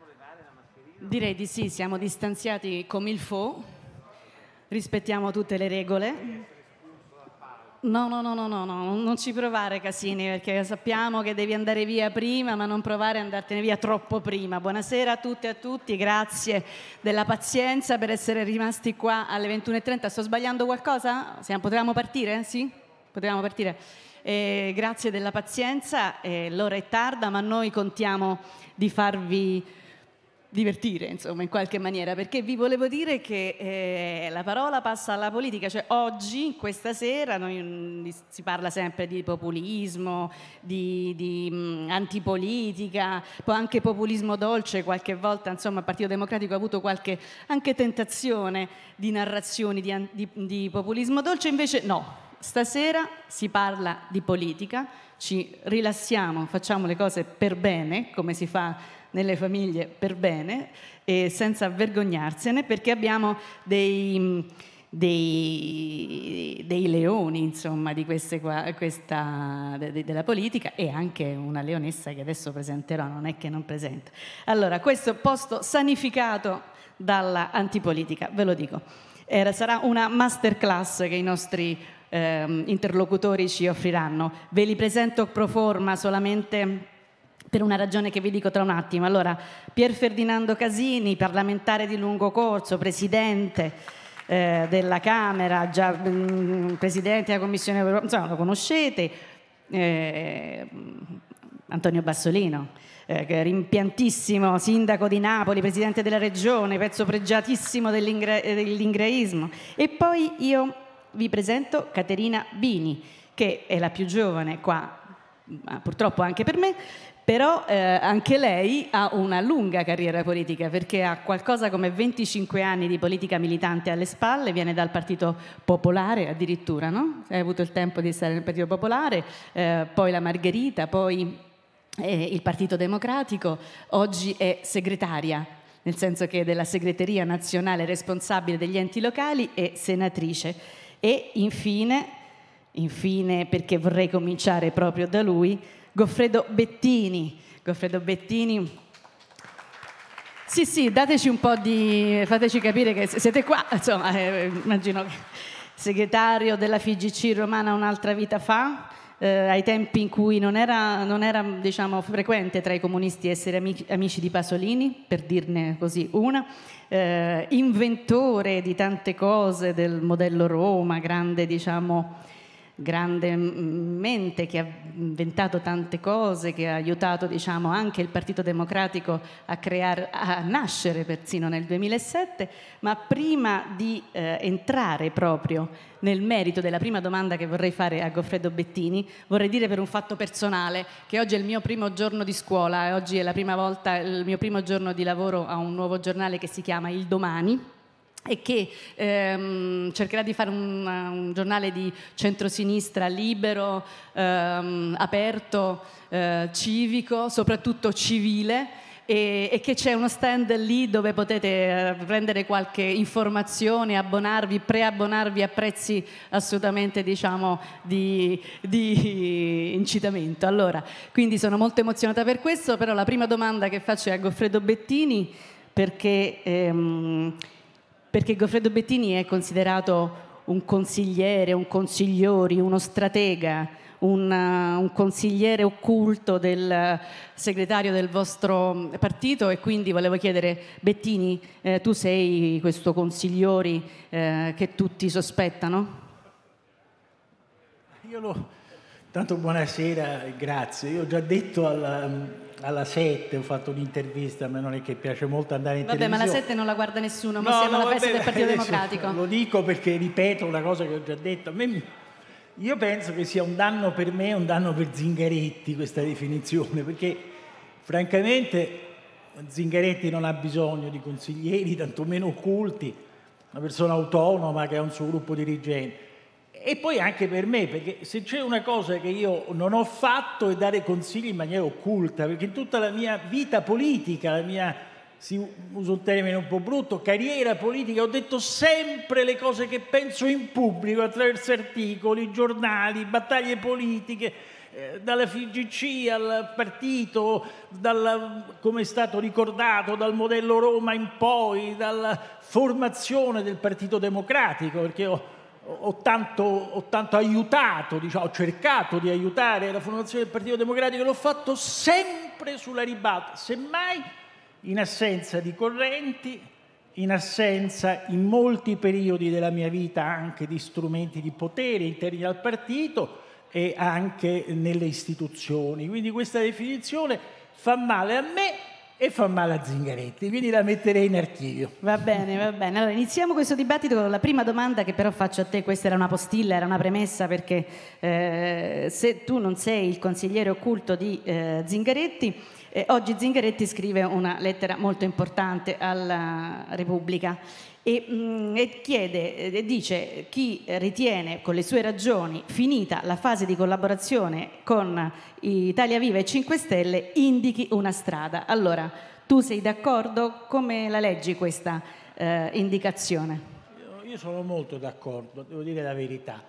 Direi di sì, siamo distanziati come il fo, rispettiamo tutte le regole. No, non ci provare Casini, perché sappiamo che devi andare via prima, ma non provare ad andartene via troppo prima. Buonasera a tutte e a tutti, grazie della pazienza per essere rimasti qua alle 21:30. Sto sbagliando qualcosa? Potevamo partire? Sì? Potevamo partire? Grazie della pazienza, l'ora è tarda, ma noi contiamo di farvi divertire, insomma, in qualche maniera, perché vi volevo dire che la parola passa alla politica, cioè oggi, questa sera, si parla sempre di populismo, di antipolitica, poi anche populismo dolce, qualche volta, insomma, il Partito Democratico ha avuto qualche anche tentazione di narrazioni di populismo dolce, invece no. Stasera si parla di politica, ci rilassiamo, facciamo le cose per bene, come si fa nelle famiglie per bene e senza vergognarsene, perché abbiamo dei leoni, insomma, di della politica, e anche una leonessa che adesso presenterò, non è che non presento. Allora, questo posto sanificato dalla antipolitica, ve lo dico. Sarà una masterclass che i nostri interlocutori ci offriranno. Ve li presento pro forma solamente per una ragione che vi dico tra un attimo. Allora, Pier Ferdinando Casini, parlamentare di lungo corso, presidente della Camera, già presidente della Commissione Europea, insomma lo conoscete, Antonio Bassolino, rimpiantissimo sindaco di Napoli, presidente della regione, pezzo pregiatissimo dell'ingreismo. E poi io vi presento Caterina Bini, che è la più giovane qua, purtroppo anche per me, però anche lei ha una lunga carriera politica, perché ha qualcosa come 25 anni di politica militante alle spalle, viene dal Partito Popolare addirittura, no? Hai avuto il tempo di stare nel Partito Popolare, poi la Margherita, poi il Partito Democratico, oggi è segretaria, nel senso che della segreteria nazionale responsabile degli enti locali, e senatrice. E infine, perché vorrei cominciare proprio da lui, Goffredo Bettini. Goffredo Bettini, sì, dateci un po' fateci capire che siete qua, insomma, immagino che segretario della FIGC romana un'altra vita fa, ai tempi in cui non era diciamo frequente tra i comunisti essere amici di Pasolini, per dirne così una, inventore di tante cose del modello Roma, grande mente che ha inventato tante cose, che ha aiutato, diciamo, anche il Partito Democratico a nascere persino nel 2007. Ma prima di entrare proprio nel merito della prima domanda che vorrei fare a Goffredo Bettini, vorrei dire, per un fatto personale, che oggi è il mio primo giorno di scuola e oggi è la prima volta, il mio primo giorno di lavoro a un nuovo giornale che si chiama Il Domani, e che cercherà di fare un giornale di centrosinistra libero, aperto, civico, soprattutto civile, e che c'è uno stand lì dove potete prendere qualche informazione, preabbonarvi a prezzi assolutamente, diciamo, di incitamento. Allora, quindi sono molto emozionata per questo, però la prima domanda che faccio è a Goffredo Bettini, perché Goffredo Bettini è considerato un consigliere, un consigliori, uno stratega, un consigliere occulto del segretario del vostro partito, e quindi volevo chiedere, Bettini, tu sei questo consigliori che tutti sospettano? Tanto buonasera e grazie. Io ho già detto alla 7, ho fatto un'intervista, a me non è che piace molto andare in televisione. Vabbè, ma la 7 non la guarda nessuno, ma siamo alla festa del Partito Democratico. Lo dico perché ripeto una cosa che ho già detto. Io penso che sia un danno per me e un danno per Zingaretti questa definizione, perché francamente Zingaretti non ha bisogno di consiglieri, tantomeno occulti, una persona autonoma che ha un suo gruppo dirigente. E poi anche per me, perché se c'è una cosa che io non ho fatto è dare consigli in maniera occulta, perché in tutta la mia vita politica, la mia, uso un termine un po' brutto, carriera politica, ho detto sempre le cose che penso in pubblico, attraverso articoli, giornali, battaglie politiche, dalla FIGC al partito, come è stato ricordato, dal modello Roma in poi, dalla formazione del Partito Democratico, perché ho tanto aiutato, diciamo, ho cercato di aiutare la formazione del Partito Democratico, l'ho fatto sempre sulla ribalta, semmai in assenza di correnti, in assenza in molti periodi della mia vita anche di strumenti di potere interni al partito e anche nelle istituzioni. Quindi questa definizione fa male a me e fa male a Zingaretti, quindi la metterei in archivio. Va bene, va bene. Allora iniziamo questo dibattito con la prima domanda che però faccio a te. Questa era una postilla, era una premessa, perché se tu non sei il consigliere occulto di Zingaretti, oggi Zingaretti scrive una lettera molto importante alla Repubblica e chiede, dice: chi ritiene con le sue ragioni finita la fase di collaborazione con Italia Viva e 5 Stelle indichi una strada. Allora, tu sei d'accordo? Come la leggi questa indicazione? Io sono molto d'accordo, devo dire la verità.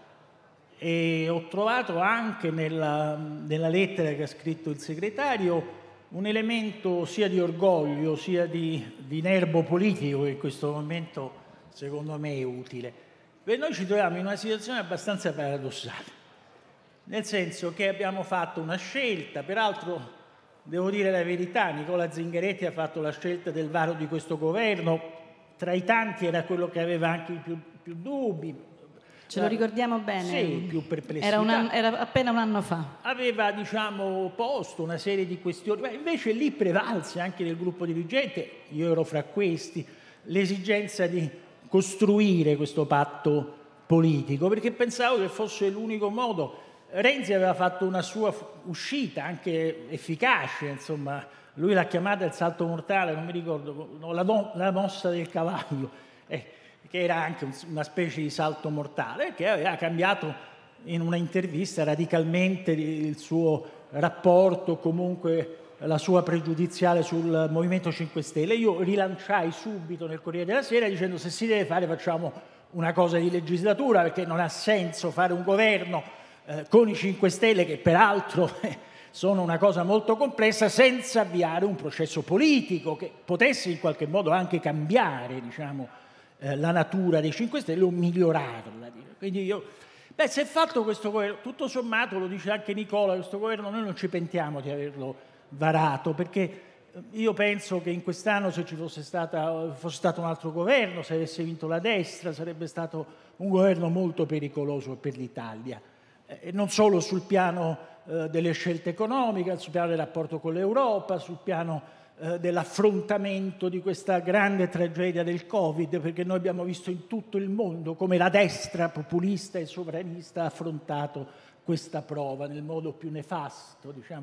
E ho trovato anche nella lettera che ha scritto il segretario un elemento sia di orgoglio sia di nervo politico che in questo momento secondo me è utile. Noi ci troviamo in una situazione abbastanza paradossale, nel senso che abbiamo fatto una scelta, peraltro devo dire la verità, Nicola Zingaretti ha fatto la scelta del varo di questo governo, tra i tanti era quello che aveva anche i più dubbi. Ce lo ricordiamo bene? Sì, più perplessità. Era appena un anno fa. Aveva, diciamo, posto una serie di questioni, ma invece lì prevalse anche nel gruppo dirigente, io ero fra questi, l'esigenza di costruire questo patto politico, perché pensavo che fosse l'unico modo. Renzi aveva fatto una sua uscita anche efficace, insomma, lui l'ha chiamata il salto mortale, non mi ricordo, no, la mossa del cavallo, che era anche una specie di salto mortale, che aveva cambiato in una intervista radicalmente il suo rapporto, comunque la sua pregiudiziale sul Movimento 5 Stelle. Io rilanciai subito nel Corriere della Sera dicendo: se si deve fare facciamo una cosa di legislatura, perché non ha senso fare un governo con i 5 Stelle, che peraltro sono una cosa molto complessa, senza avviare un processo politico che potesse in qualche modo anche cambiare, diciamo, la natura dei 5 Stelle o migliorarla. Quindi si è fatto questo governo, tutto sommato, lo dice anche Nicola, questo governo noi non ci pentiamo di averlo varato, perché io penso che in quest'anno, se ci fosse stato un altro governo, se avesse vinto la destra, sarebbe stato un governo molto pericoloso per l'Italia, non solo sul piano delle scelte economiche, sul piano del rapporto con l'Europa, sul piano dell'affrontamento di questa grande tragedia del Covid, perché noi abbiamo visto in tutto il mondo come la destra populista e sovranista ha affrontato questa prova nel modo più nefasto, diciamo,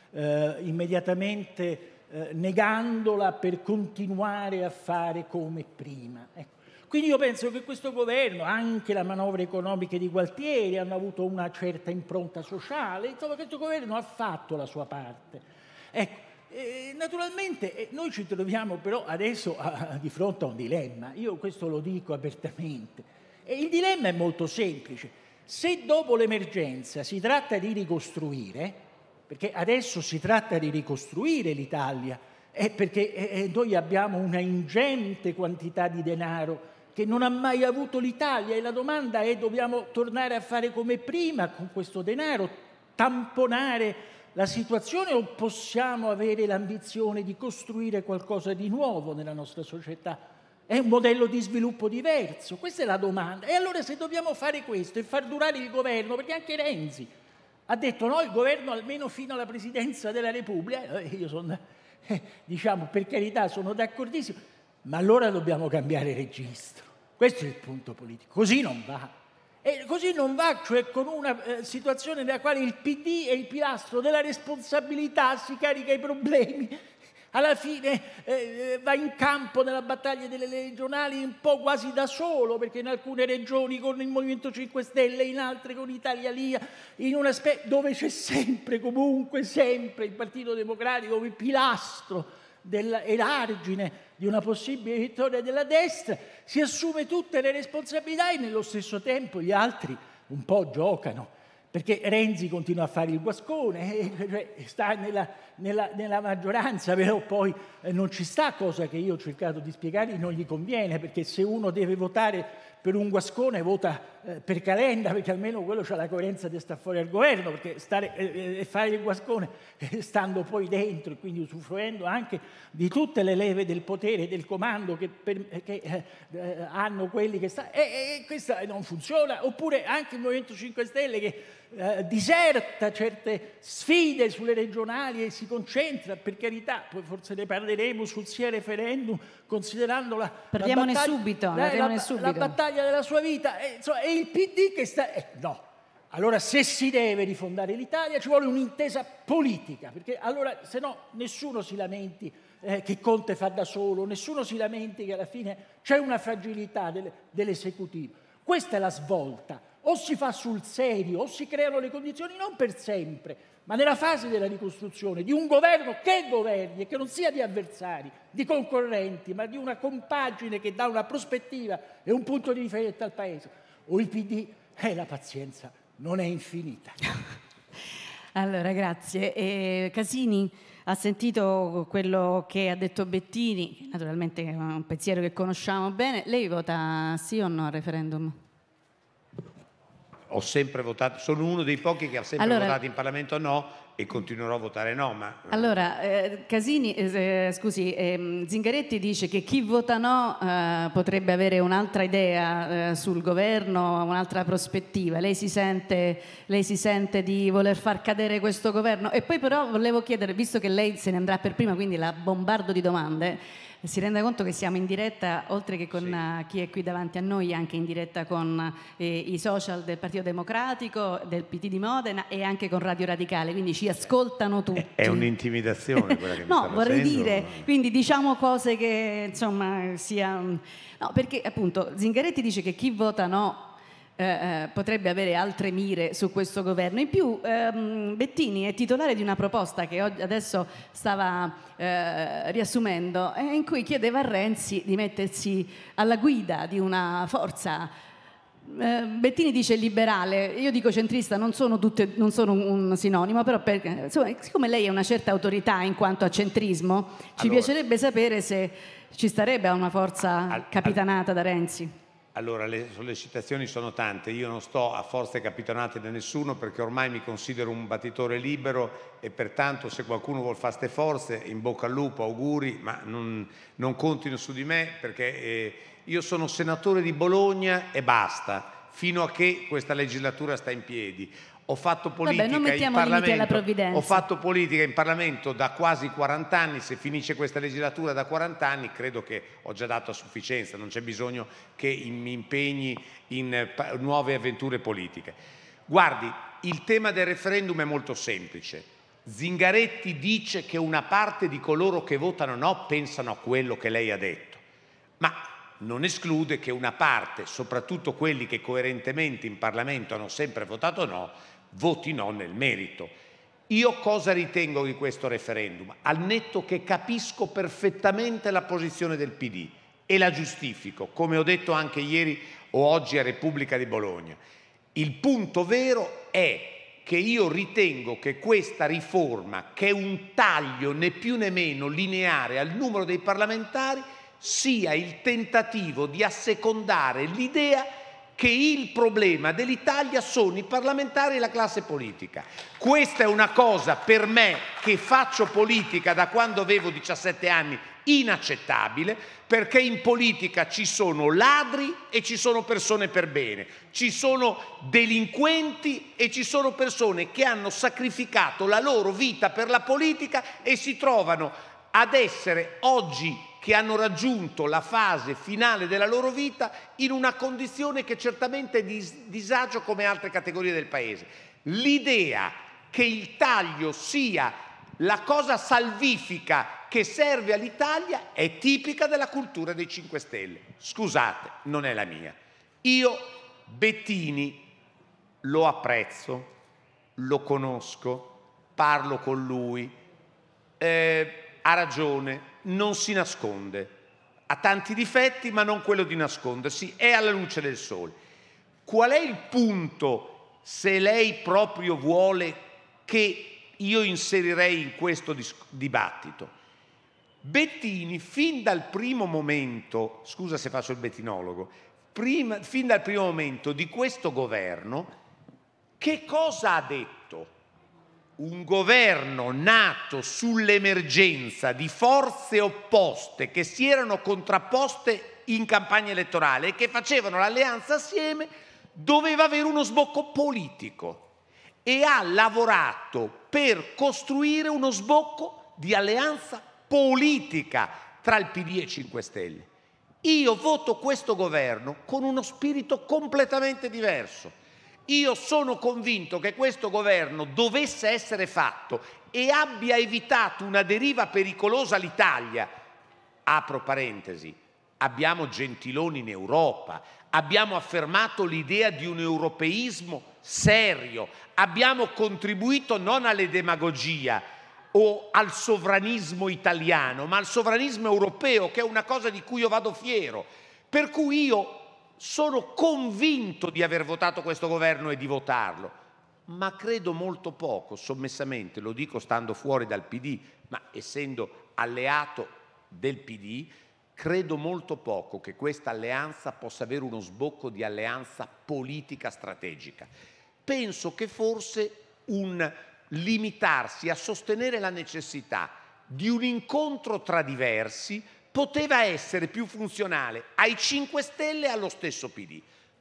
immediatamente negandola per continuare a fare come prima. Ecco. Quindi io penso che questo governo, anche la manovra economica di Gualtieri, hanno avuto una certa impronta sociale, insomma questo governo ha fatto la sua parte. Ecco. Naturalmente noi ci troviamo però adesso di fronte a un dilemma, io questo lo dico apertamente, e il dilemma è molto semplice: se dopo l'emergenza si tratta di ricostruire, perché adesso si tratta di ricostruire l'Italia, perché noi abbiamo una ingente quantità di denaro che non ha mai avuto l'Italia, e la domanda è: dobbiamo tornare a fare come prima con questo denaro, tamponare la situazione, o possiamo avere l'ambizione di costruire qualcosa di nuovo nella nostra società? È un modello di sviluppo diverso? Questa è la domanda. E allora, se dobbiamo fare questo e far durare il governo, perché anche Renzi ha detto no, il governo almeno fino alla presidenza della Repubblica, io sono, diciamo, per carità, sono d'accordissimo, ma allora dobbiamo cambiare registro. Questo è il punto politico. Così non va. E così non va, cioè con una situazione nella quale il PD è il pilastro della responsabilità, si carica i problemi, alla fine va in campo nella battaglia delle regionali un po' quasi da solo, perché in alcune regioni con il Movimento 5 Stelle, in altre con Italia Via, in una dove c'è sempre, comunque sempre, il Partito Democratico come pilastro dell'elargine di una possibile vittoria della destra, si assume tutte le responsabilità e nello stesso tempo gli altri un po' giocano. perché Renzi continua a fare il guascone, cioè sta nella maggioranza, però poi non ci sta, cosa che io ho cercato di spiegare, non gli conviene, perché se uno deve votare per un guascone vota per Calenda, perché almeno quello c'ha la coerenza di stare fuori al governo, perché stare e fare il guascone stando poi dentro e quindi usufruendo anche di tutte le leve del potere, del comando che hanno quelli che stanno, e questa non funziona. Oppure anche il Movimento 5 Stelle che diserta certe sfide sulle regionali e si concentra, per carità, poi forse ne parleremo sul sia referendum, considerando la battaglia della sua vita, e il PD che sta... no, allora se si deve rifondare l'Italia ci vuole un'intesa politica, perché allora se no nessuno si lamenti che Conte fa da solo, nessuno si lamenti che alla fine c'è una fragilità dell'esecutivo. Questa è la svolta. O si fa sul serio, o si creano le condizioni, non per sempre, ma nella fase della ricostruzione, di un governo che governi e che non sia di avversari, di concorrenti, ma di una compagine che dà una prospettiva e un punto di riferimento al Paese. O il PD, la pazienza non è infinita. Allora, grazie. Casini ha sentito quello che ha detto Bettini, naturalmente è un pensiero che conosciamo bene. Lei vota sì o no al referendum? Ho sempre votato, sono uno dei pochi che ha sempre votato in Parlamento no e continuerò a votare no. Ma... Allora, Zingaretti dice che chi vota no potrebbe avere un'altra idea sul governo, un'altra prospettiva. Lei si sente di voler far cadere questo governo? E poi però volevo chiedere, visto che lei se ne andrà per prima, quindi la bombardo di domande, si rende conto che siamo in diretta, oltre che con chi è qui davanti a noi, anche in diretta con i social del Partito Democratico, del PT di Modena e anche con Radio Radicale, quindi ci ascoltano tutti. È un'intimidazione quella che mi sta vorrei facendo. dire, quindi diciamo cose che insomma siano... No, perché appunto Zingaretti dice che chi vota no potrebbe avere altre mire su questo governo. In più Bettini è titolare di una proposta che adesso stava riassumendo, in cui chiedeva a Renzi di mettersi alla guida di una forza. Bettini dice liberale, io dico centrista, non sono un sinonimo, però insomma, siccome lei ha una certa autorità in quanto a centrismo, ci piacerebbe sapere se ci starebbe a una forza capitanata da Renzi. Allora, le sollecitazioni sono tante, io non sto a forze capitanate da nessuno perché ormai mi considero un battitore libero e pertanto se qualcuno vuol fare ste forze, in bocca al lupo, auguri, ma non contino su di me perché io sono senatore di Bologna e basta, fino a che questa legislatura sta in piedi. Ho fatto politica in Parlamento, ho fatto politica in Parlamento da quasi 40 anni, se finisce questa legislatura da 40 anni credo che ho già dato a sufficienza, non c'è bisogno che mi impegni in nuove avventure politiche. Guardi, il tema del referendum è molto semplice. Zingaretti dice che una parte di coloro che votano no pensano a quello che lei ha detto, ma non esclude che una parte, soprattutto quelli che coerentemente in Parlamento hanno sempre votato no, voti no nel merito. Io cosa ritengo di questo referendum? Al netto che capisco perfettamente la posizione del PD e la giustifico, come ho detto anche ieri o oggi a Repubblica di Bologna. Il punto vero è che io ritengo che questa riforma, che è un taglio né più né meno lineare al numero dei parlamentari, sia il tentativo di assecondare l'idea che il problema dell'Italia sono i parlamentari e la classe politica. Questa è una cosa per me, che faccio politica da quando avevo 17 anni, inaccettabile, perché in politica ci sono ladri e ci sono persone per bene, ci sono delinquenti e ci sono persone che hanno sacrificato la loro vita per la politica e si trovano ad essere oggi, che hanno raggiunto la fase finale della loro vita, in una condizione che certamente è di disagio come altre categorie del Paese. L'idea che il taglio sia la cosa salvifica che serve all'Italia è tipica della cultura dei 5 Stelle. Scusate, non è la mia. Io Bettini lo apprezzo, lo conosco, parlo con lui, ha ragione, non si nasconde, ha tanti difetti ma non quello di nascondersi, è alla luce del sole. Qual è il punto se lei proprio vuole che io inserirei in questo dibattito. Bettini, fin dal primo momento, scusa se faccio il bettinologo, fin dal primo momento di questo governo, che cosa ha detto? Un governo nato sull'emergenza di forze opposte che si erano contrapposte in campagna elettorale e che facevano l'alleanza assieme, doveva avere uno sbocco politico e ha lavorato per costruire uno sbocco di alleanza politica tra il PD e 5 Stelle. Io voto questo governo con uno spirito completamente diverso. Io sono convinto che questo governo dovesse essere fatto e abbia evitato una deriva pericolosa all'Italia. Apro parentesi, abbiamo Gentiloni in Europa, abbiamo affermato l'idea di un europeismo serio, abbiamo contribuito non alle demagogia o al sovranismo italiano, ma al sovranismo europeo, che è una cosa di cui io vado fiero. Per cui io sono convinto di aver votato questo governo e di votarlo, ma credo molto poco, sommessamente, lo dico stando fuori dal PD, ma essendo alleato del PD, credo molto poco che questa alleanza possa avere uno sbocco di alleanza politica strategica. Penso che forse un limitarsi a sostenere la necessità di un incontro tra diversi poteva essere più funzionale ai 5 Stelle e allo stesso PD.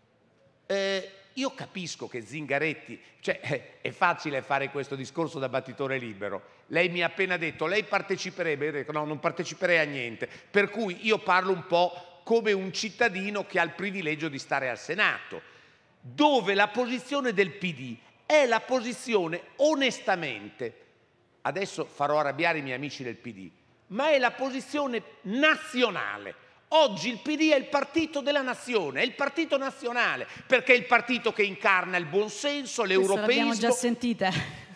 Io capisco che Zingaretti, cioè è facile fare questo discorso da battitore libero. Lei mi ha appena detto, lei parteciperebbe? Io dico, no, non parteciperei a niente. Per cui io parlo un po' come un cittadino che ha il privilegio di stare al Senato, dove la posizione del PD è la posizione, onestamente, adesso farò arrabbiare i miei amici del PD, ma è la posizione nazionale. Oggi il PD è il partito della nazione, è il partito nazionale, perché è il partito che incarna il buonsenso, l'europeismo. L'abbiamo già sentita.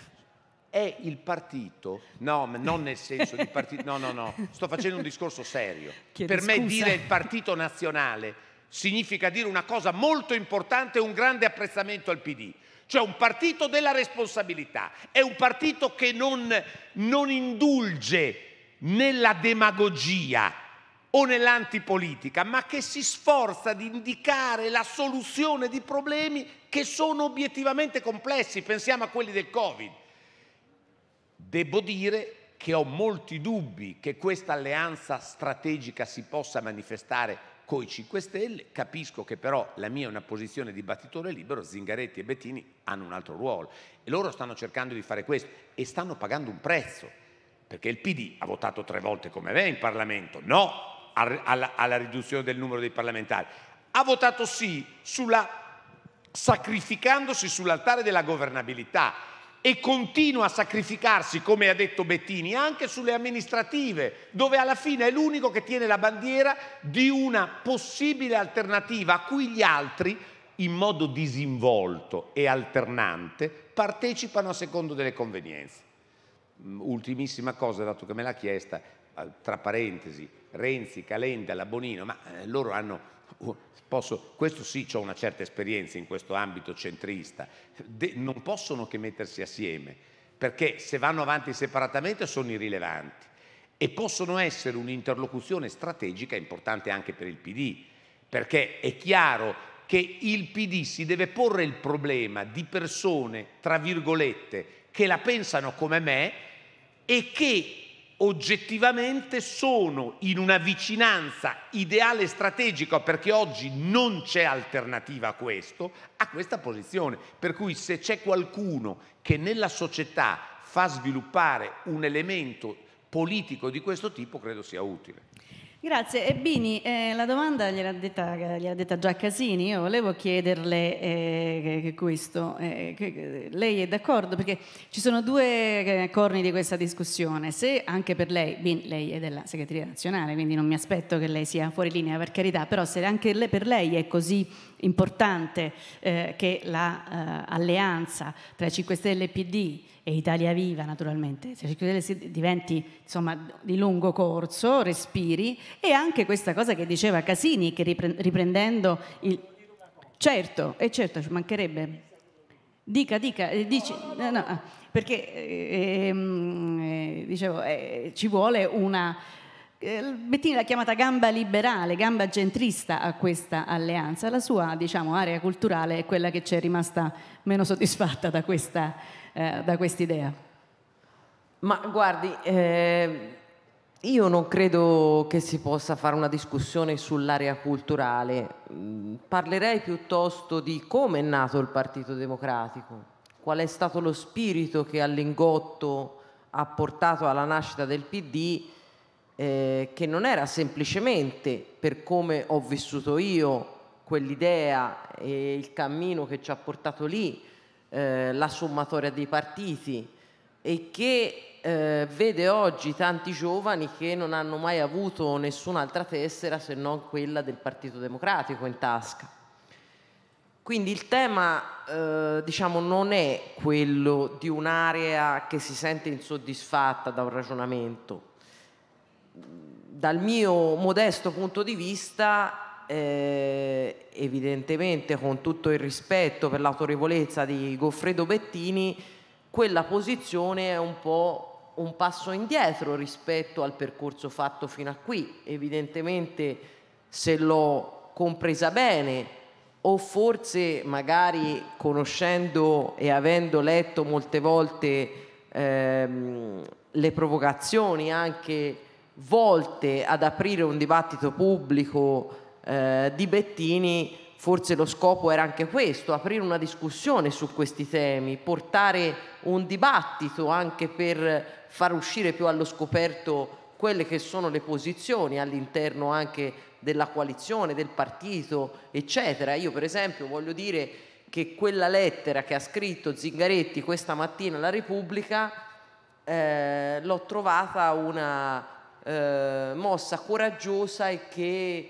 È il partito, no, non nel senso di partito, no, sto facendo un discorso serio. Per me dire il partito nazionale significa dire una cosa molto importante e un grande apprezzamento al PD. Cioè un partito della responsabilità, è un partito che non indulge nella demagogia o nell'antipolitica, ma che si sforza di indicare la soluzione di problemi che sono obiettivamente complessi. Pensiamo a quelli del Covid. Devo dire che ho molti dubbi che questa alleanza strategica si possa manifestare coi 5 Stelle, capisco che però la mia è una posizione di battitore libero, Zingaretti e Bettini hanno un altro ruolo e loro stanno cercando di fare questo e stanno pagando un prezzo, perché il PD ha votato 3 volte come me in Parlamento, no alla riduzione del numero dei parlamentari, ha votato sì sacrificandosi sull'altare della governabilità e continua a sacrificarsi, come ha detto Bettini, anche sulle amministrative, dove alla fine è l'unico che tiene la bandiera di una possibile alternativa a cui gli altri, in modo disinvolto e alternante, partecipano a secondo delle convenienze. Ultimissima cosa, dato che me l'ha chiesta, tra parentesi, Renzi, Calenda, la Bonino, ma loro hanno... questo sì, ho una certa esperienza in questo ambito centrista, non possono che mettersi assieme, perché se vanno avanti separatamente sono irrilevanti e possono essere un'interlocuzione strategica importante anche per il PD, perché è chiaro che il PD si deve porre il problema di persone, tra virgolette, che la pensano come me e che oggettivamente sono in una vicinanza ideale e strategica, perché oggi non c'è alternativa a questa posizione. Per cui se c'è qualcuno che nella società fa sviluppare un elemento politico di questo tipo, credo sia utile. Grazie. E Bini, la domanda gliel'ha detta già Casini. Io volevo chiederle questo. Lei è d'accordo? Perché ci sono 2 corni di questa discussione. Se anche per lei, Bini, lei è della segreteria nazionale, quindi non mi aspetto che lei sia fuori linea, per carità, però se anche per lei è così importante che l'alleanza tra 5 Stelle e PD e Italia Viva, naturalmente, se 5 Stelle diventi insomma di lungo corso, respiri, e anche questa cosa che diceva Casini, che riprendendo il... Certo, ci mancherebbe. Dici, no, perché dicevo, ci vuole una... Bettini l'ha chiamata gamba liberale, gamba centrista a questa alleanza. La sua, diciamo, area culturale è quella che ci è rimasta meno soddisfatta da quest'idea. Ma guardi, io non credo che si possa fare una discussione sull'area culturale. Parlerei piuttosto di come è nato il Partito Democratico, qual è stato lo spirito che al Lingotto ha portato alla nascita del PD, che non era semplicemente, per come ho vissuto io quell'idea e il cammino che ci ha portato lì, la sommatoria dei partiti, e che vede oggi tanti giovani che non hanno mai avuto nessun'altra tessera se non quella del Partito Democratico in tasca. Quindi il tema, diciamo, non è quello di un'area che si sente insoddisfatta da un ragionamento. Dal mio modesto punto di vista, evidentemente con tutto il rispetto per l'autorevolezza di Goffredo Bettini, quella posizione è un po' un passo indietro rispetto al percorso fatto fino a qui. Evidentemente, se l'ho compresa bene, o forse magari conoscendo e avendo letto molte volte le provocazioni anche volte ad aprire un dibattito pubblico di Bettini, forse lo scopo era anche questo, aprire una discussione su questi temi, portare un dibattito anche per far uscire più allo scoperto quelle che sono le posizioni all'interno anche della coalizione, del partito, eccetera. Io per esempio voglio dire che quella lettera che ha scritto Zingaretti questa mattina alla Repubblica l'ho trovata una mossa coraggiosa e che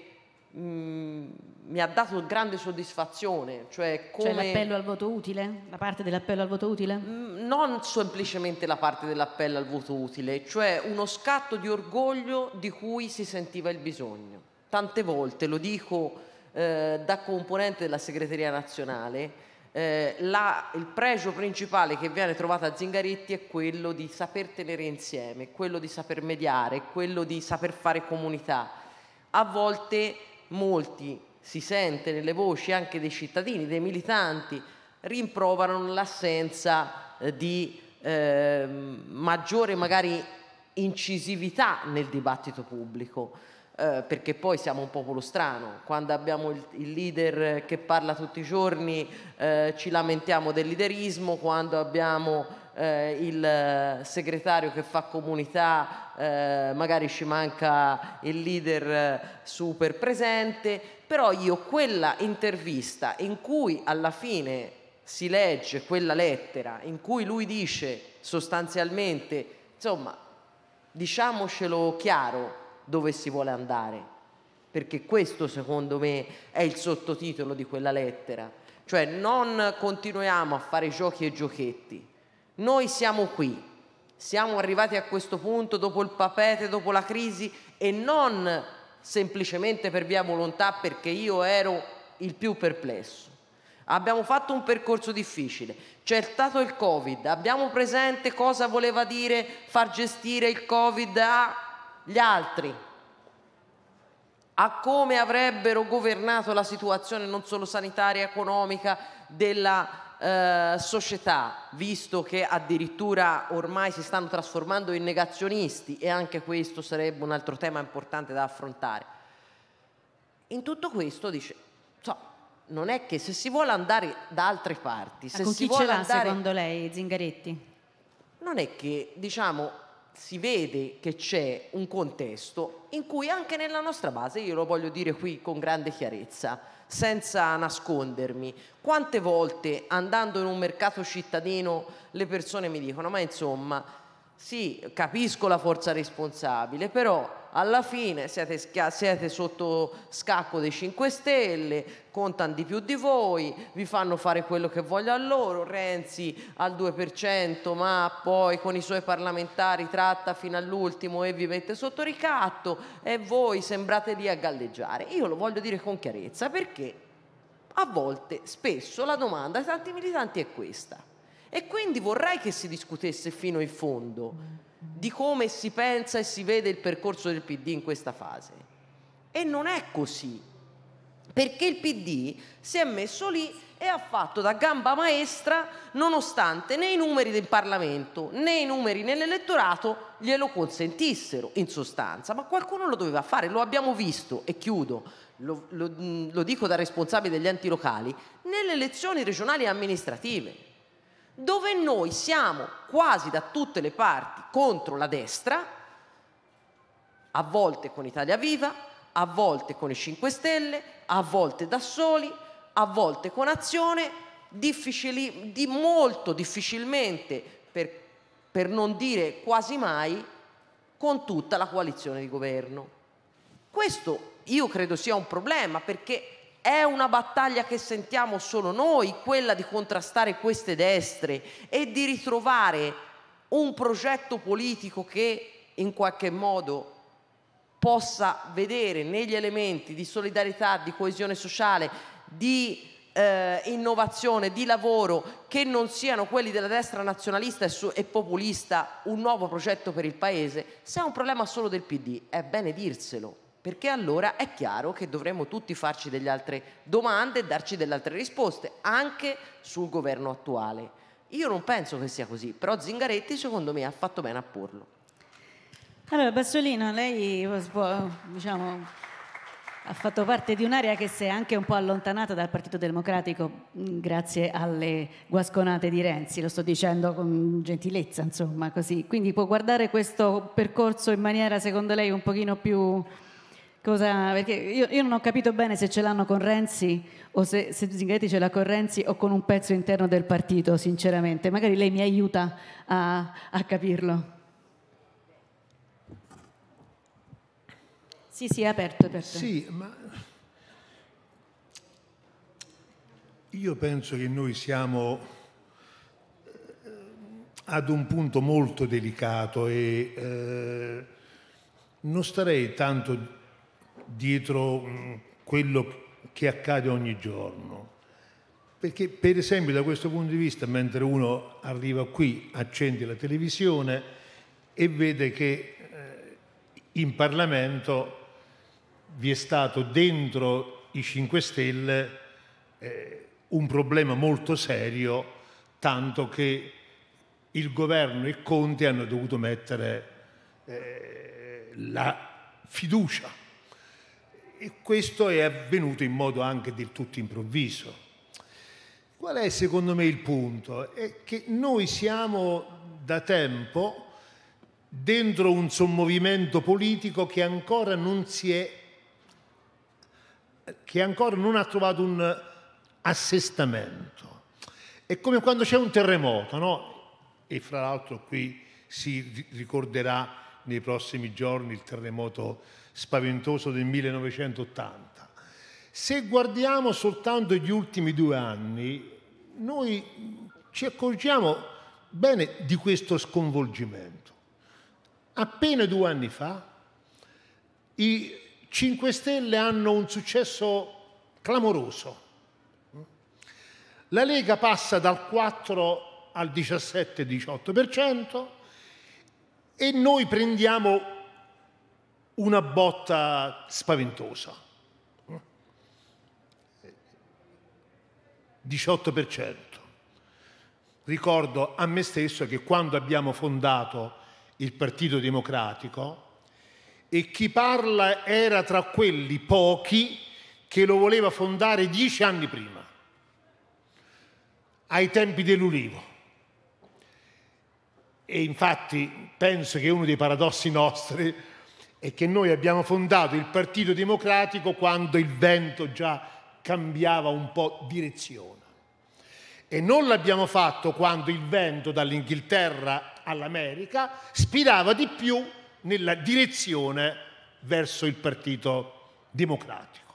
mi ha dato grande soddisfazione. Cioè l'appello al voto utile? La parte dell'appello al voto utile? Non semplicemente la parte dell'appello al voto utile, cioè uno scatto di orgoglio di cui si sentiva il bisogno. Tante volte, lo dico da componente della segreteria nazionale, il pregio principale che viene trovato a Zingaretti è quello di saper tenere insieme, quello di saper mediare, quello di saper fare comunità. A volte molti, si sente nelle voci anche dei cittadini, dei militanti, rimproverano l'assenza di maggiore magari incisività nel dibattito pubblico. Perché poi siamo un popolo strano, quando abbiamo il leader che parla tutti i giorni ci lamentiamo del leaderismo, quando abbiamo il segretario che fa comunità magari ci manca il leader super presente. Però io quella intervista in cui alla fine si legge quella lettera in cui lui dice sostanzialmente, insomma, diciamocelo chiaro dove si vuole andare, perché questo secondo me è il sottotitolo di quella lettera, cioè non continuiamo a fare giochi e giochetti, noi siamo qui, siamo arrivati a questo punto dopo il papete, dopo la crisi, e non semplicemente per via volontà, perché io ero il più perplesso. Abbiamo fatto un percorso difficile, c'è stato il Covid, abbiamo presente cosa voleva dire far gestire il Covid agli altri, a come avrebbero governato la situazione non solo sanitaria, economica della società, visto che addirittura ormai si stanno trasformando in negazionisti, e anche questo sarebbe un altro tema importante da affrontare. In tutto questo dice, non è che se si vuole andare da altre parti, se con si chi ce vuole l'ha andare, secondo lei Zingaretti? non è che, diciamo, si vede che c'è un contesto in cui anche nella nostra base, io lo voglio dire qui con grande chiarezza, senza nascondermi, quante volte andando in un mercato cittadino le persone mi dicono: ma insomma, sì, capisco la forza responsabile, però alla fine siete sotto scacco dei 5 Stelle, contano di più di voi, vi fanno fare quello che vogliono loro, Renzi al 2%, ma poi con i suoi parlamentari tratta fino all'ultimo e vi mette sotto ricatto, e voi sembrate lì a galleggiare. Io lo voglio dire con chiarezza, perché A volte, spesso, la domanda di tanti militanti è questa. E quindi vorrei che si discutesse fino in fondo di come si pensa e si vede il percorso del PD in questa fase. E non è così, perché il PD si è messo lì e ha fatto da gamba maestra, nonostante né i numeri del Parlamento né i numeri nell'elettorato glielo consentissero, in sostanza. Ma qualcuno lo doveva fare, lo abbiamo visto, e chiudo, lo dico da responsabile degli enti locali, nelle elezioni regionali e amministrative, dove noi siamo quasi da tutte le parti contro la destra, a volte con Italia Viva, a volte con i 5 Stelle, a volte da soli, a volte con Azione, molto difficilmente, per non dire quasi mai, con tutta la coalizione di governo. Questo io credo sia un problema, perché è una battaglia che sentiamo solo noi, quella di contrastare queste destre e di ritrovare un progetto politico che in qualche modo possa vedere negli elementi di solidarietà, di coesione sociale, di innovazione, di lavoro, che non siano quelli della destra nazionalista e populista, un nuovo progetto per il Paese. Se è un problema solo del PD, è bene dirselo, perché allora è chiaro che dovremmo tutti farci delle altre domande e darci delle altre risposte, anche sul governo attuale. Io non penso che sia così, però Zingaretti secondo me ha fatto bene a porlo. Allora, Bassolino, lei diciamo, ha fatto parte di un'area che si è anche un po' allontanata dal Partito Democratico grazie alle guasconate di Renzi, lo sto dicendo con gentilezza, insomma, così. Quindi può guardare questo percorso in maniera, secondo lei, un pochino più... Perché io non ho capito bene se ce l'hanno con Renzi o se Zingaretti ce l'ha con Renzi o con un pezzo interno del partito, sinceramente. Magari lei mi aiuta a capirlo. Sì, è aperto. Sì, ma io penso che noi siamo ad un punto molto delicato e non starei tanto dietro quello che accade ogni giorno, perché per esempio da questo punto di vista, mentre uno arriva qui, accende la televisione e vede che in Parlamento vi è stato dentro i 5 Stelle un problema molto serio, tanto che il governo e Conte hanno dovuto mettere la fiducia. E questo è avvenuto in modo anche del tutto improvviso. Qual è secondo me il punto? È che noi siamo da tempo dentro un sommovimento politico che ancora non ha trovato un assestamento. È come quando c'è un terremoto, no? E fra l'altro qui si ricorderà nei prossimi giorni il terremoto spaventoso del 1980. Se guardiamo soltanto gli ultimi 2 anni, noi ci accorgiamo bene di questo sconvolgimento. Appena 2 anni fa i 5 Stelle hanno un successo clamoroso. La Lega passa dal 4 al 17-18% e noi prendiamo una botta spaventosa. 18%. Ricordo a me stesso che quando abbiamo fondato il Partito Democratico, e chi parla era tra quelli pochi che lo voleva fondare 10 anni prima, ai tempi dell'Ulivo. E infatti penso che uno dei paradossi nostri è che noi abbiamo fondato il Partito Democratico quando il vento già cambiava un po' direzione. E non l'abbiamo fatto quando il vento dall'Inghilterra all'America spirava di più nella direzione verso il Partito Democratico.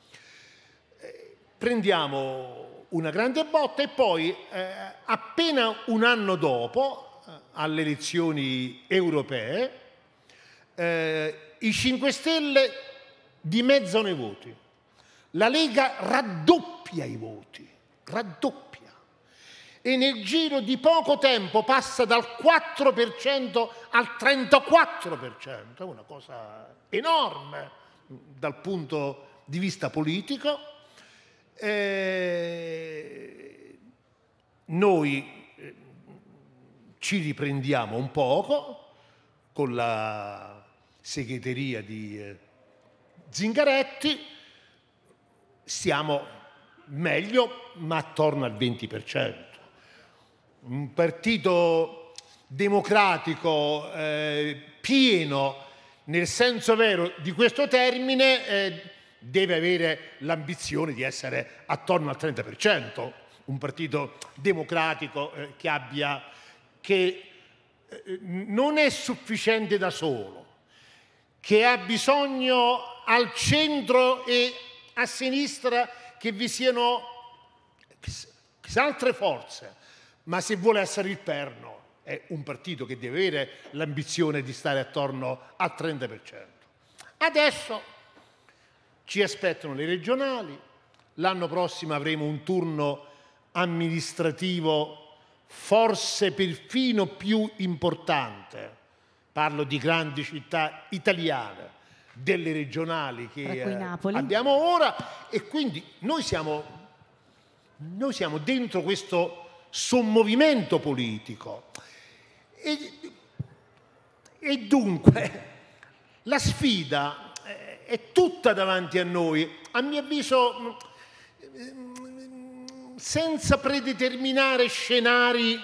Prendiamo una grande botta e poi appena un anno dopo, alle elezioni europee, i 5 Stelle dimezzano i voti. la Lega raddoppia i voti, raddoppia, e nel giro di poco tempo passa dal 4% al 34%, è una cosa enorme dal punto di vista politico. Noi ci riprendiamo un poco con la segreteria di Zingaretti, stiamo meglio, ma attorno al 20%. Un partito democratico pieno, nel senso vero di questo termine, deve avere l'ambizione di essere attorno al 30%. Un partito democratico che non è sufficiente da solo, che ha bisogno al centro e a sinistra che vi siano altre forze, ma se vuole essere il perno è un partito che deve avere l'ambizione di stare attorno al 30%. Adesso ci aspettano le regionali, l'anno prossimo avremo un turno amministrativo forse perfino più importante, parlo di grandi città italiane, delle regionali che abbiamo ora, e quindi noi siamo dentro questo sommovimento politico e dunque la sfida è tutta davanti a noi, a mio avviso, senza predeterminare scenari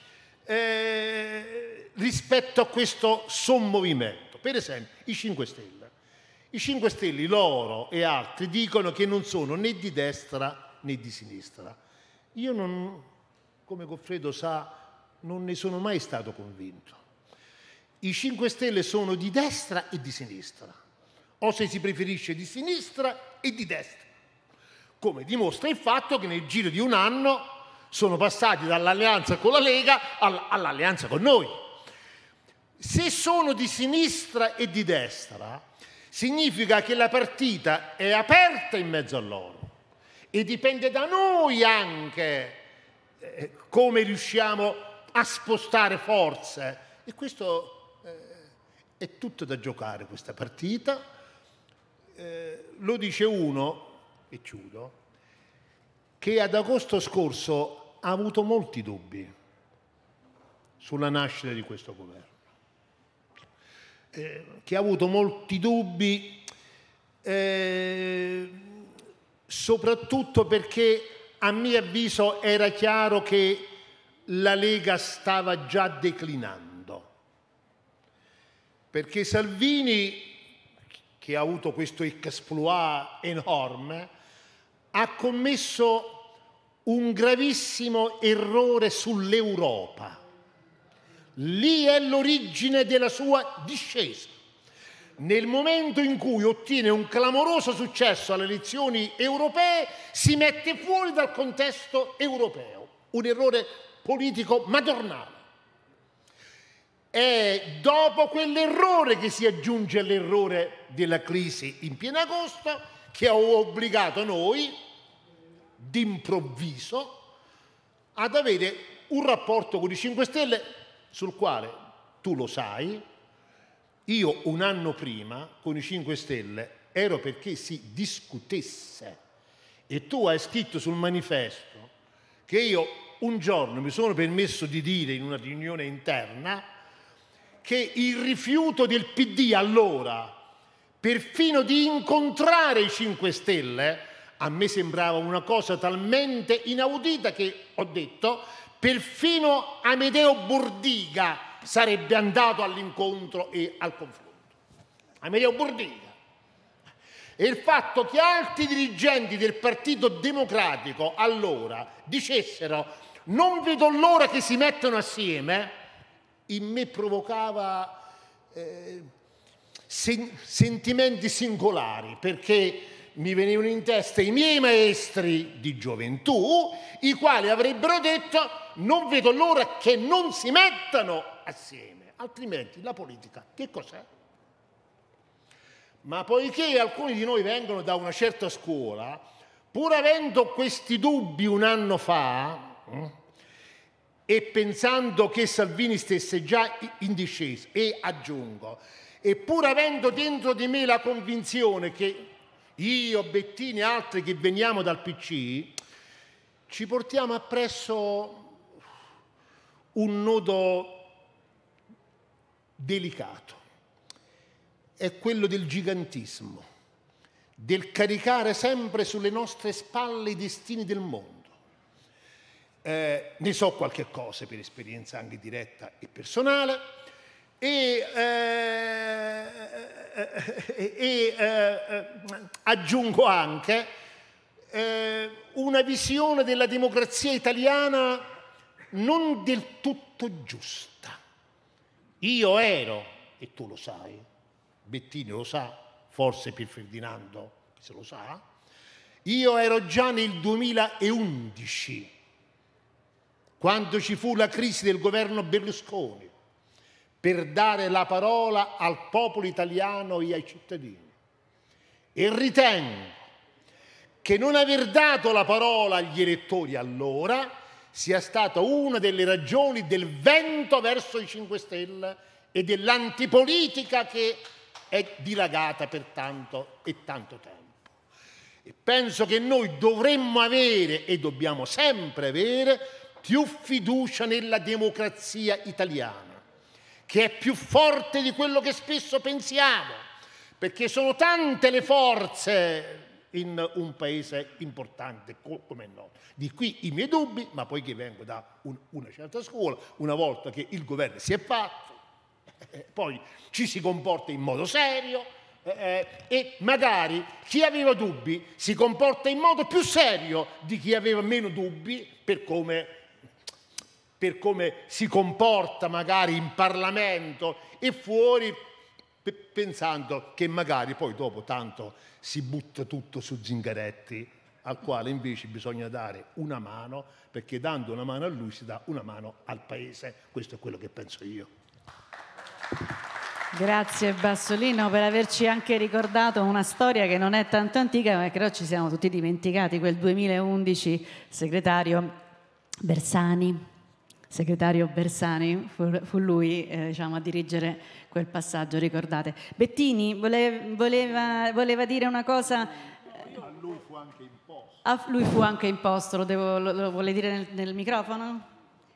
rispetto a questo sommovimento. Per esempio i 5 Stelle. I 5 Stelle, loro e altri, dicono che non sono né di destra né di sinistra. Io non, come Goffredo sa, non ne sono mai stato convinto. I 5 Stelle sono di destra e di sinistra, o se si preferisce di sinistra e di destra, come dimostra il fatto che nel giro di un anno sono passati dall'alleanza con la Lega all'alleanza con noi. Se sono di sinistra e di destra, significa che la partita è aperta in mezzo a loro e dipende da noi anche come riusciamo a spostare forze. E questo è tutto da giocare, questa partita. Lo dice uno, e chiudo, che ad agosto scorso ha avuto molti dubbi sulla nascita di questo governo. Che ha avuto molti dubbi soprattutto perché a mio avviso era chiaro che la Lega stava già declinando, perché Salvini, che ha avuto questo exploit enorme, ha commesso un gravissimo errore sull'Europa. Lì è l'origine della sua discesa. Nel momento in cui ottiene un clamoroso successo alle elezioni europee, si mette fuori dal contesto europeo. Un errore politico madornale. È dopo quell'errore che si aggiunge l'errore della crisi in pieno agosto, che ha obbligato noi, d'improvviso, ad avere un rapporto con i 5 Stelle sul quale, tu lo sai, io un anno prima con i 5 Stelle ero perché si discutesse, e tu hai scritto sul manifesto che io un giorno mi sono permesso di dire in una riunione interna che il rifiuto del PD allora, perfino di incontrare i 5 Stelle, a me sembrava una cosa talmente inaudita che ho detto perfino Amedeo Bordiga sarebbe andato all'incontro e al confronto. Amedeo Bordiga. E il fatto che altri dirigenti del Partito Democratico allora dicessero non vedo l'ora che si mettano assieme, in me provocava sentimenti singolari, perché mi venivano in testa i miei maestri di gioventù, i quali avrebbero detto non vedo l'ora che non si mettano assieme, altrimenti la politica che cos'è? Ma poiché alcuni di noi vengono da una certa scuola, pur avendo questi dubbi un anno fa, e pensando che Salvini stesse già in discesa, e aggiungo, e pur avendo dentro di me la convinzione che io, Bettini e altri che veniamo dal PC, ci portiamo appresso un nodo delicato. È quello del gigantismo, del caricare sempre sulle nostre spalle i destini del mondo. Ne so qualche cosa per esperienza anche diretta e personale e aggiungo anche una visione della democrazia italiana non del tutto giusta. Io ero, e tu lo sai, Bettini lo sa, forse Pier Ferdinando se lo sa, io ero già nel 2011, quando ci fu la crisi del governo Berlusconi, per dare la parola al popolo italiano e ai cittadini. E ritengo che non aver dato la parola agli elettori allora sia stata una delle ragioni del vento verso i 5 Stelle e dell'antipolitica che è dilagata per tanto e tanto tempo. E penso che noi dovremmo avere, e dobbiamo sempre avere, più fiducia nella democrazia italiana, che è più forte di quello che spesso pensiamo, perché sono tante le forze in un paese importante come il nostro. Di qui i miei dubbi, ma poiché vengo da una certa scuola, una volta che il governo si è fatto, poi ci si comporta in modo serio e magari chi aveva dubbi si comporta in modo più serio di chi aveva meno dubbi per come si comporta magari in Parlamento e fuori, pensando che magari poi dopo tanto si butta tutto su Zingaretti, al quale invece bisogna dare una mano, perché dando una mano a lui si dà una mano al Paese. Questo è quello che penso io. Grazie Bassolino per averci anche ricordato una storia che non è tanto antica, ma però ci siamo tutti dimenticati, quel 2011 segretario Bersani, fu lui diciamo, a dirigere quel passaggio, ricordate. Bettini voleva dire una cosa. A lui fu anche imposto. A lui fu anche imposto, lo vuole dire nel microfono?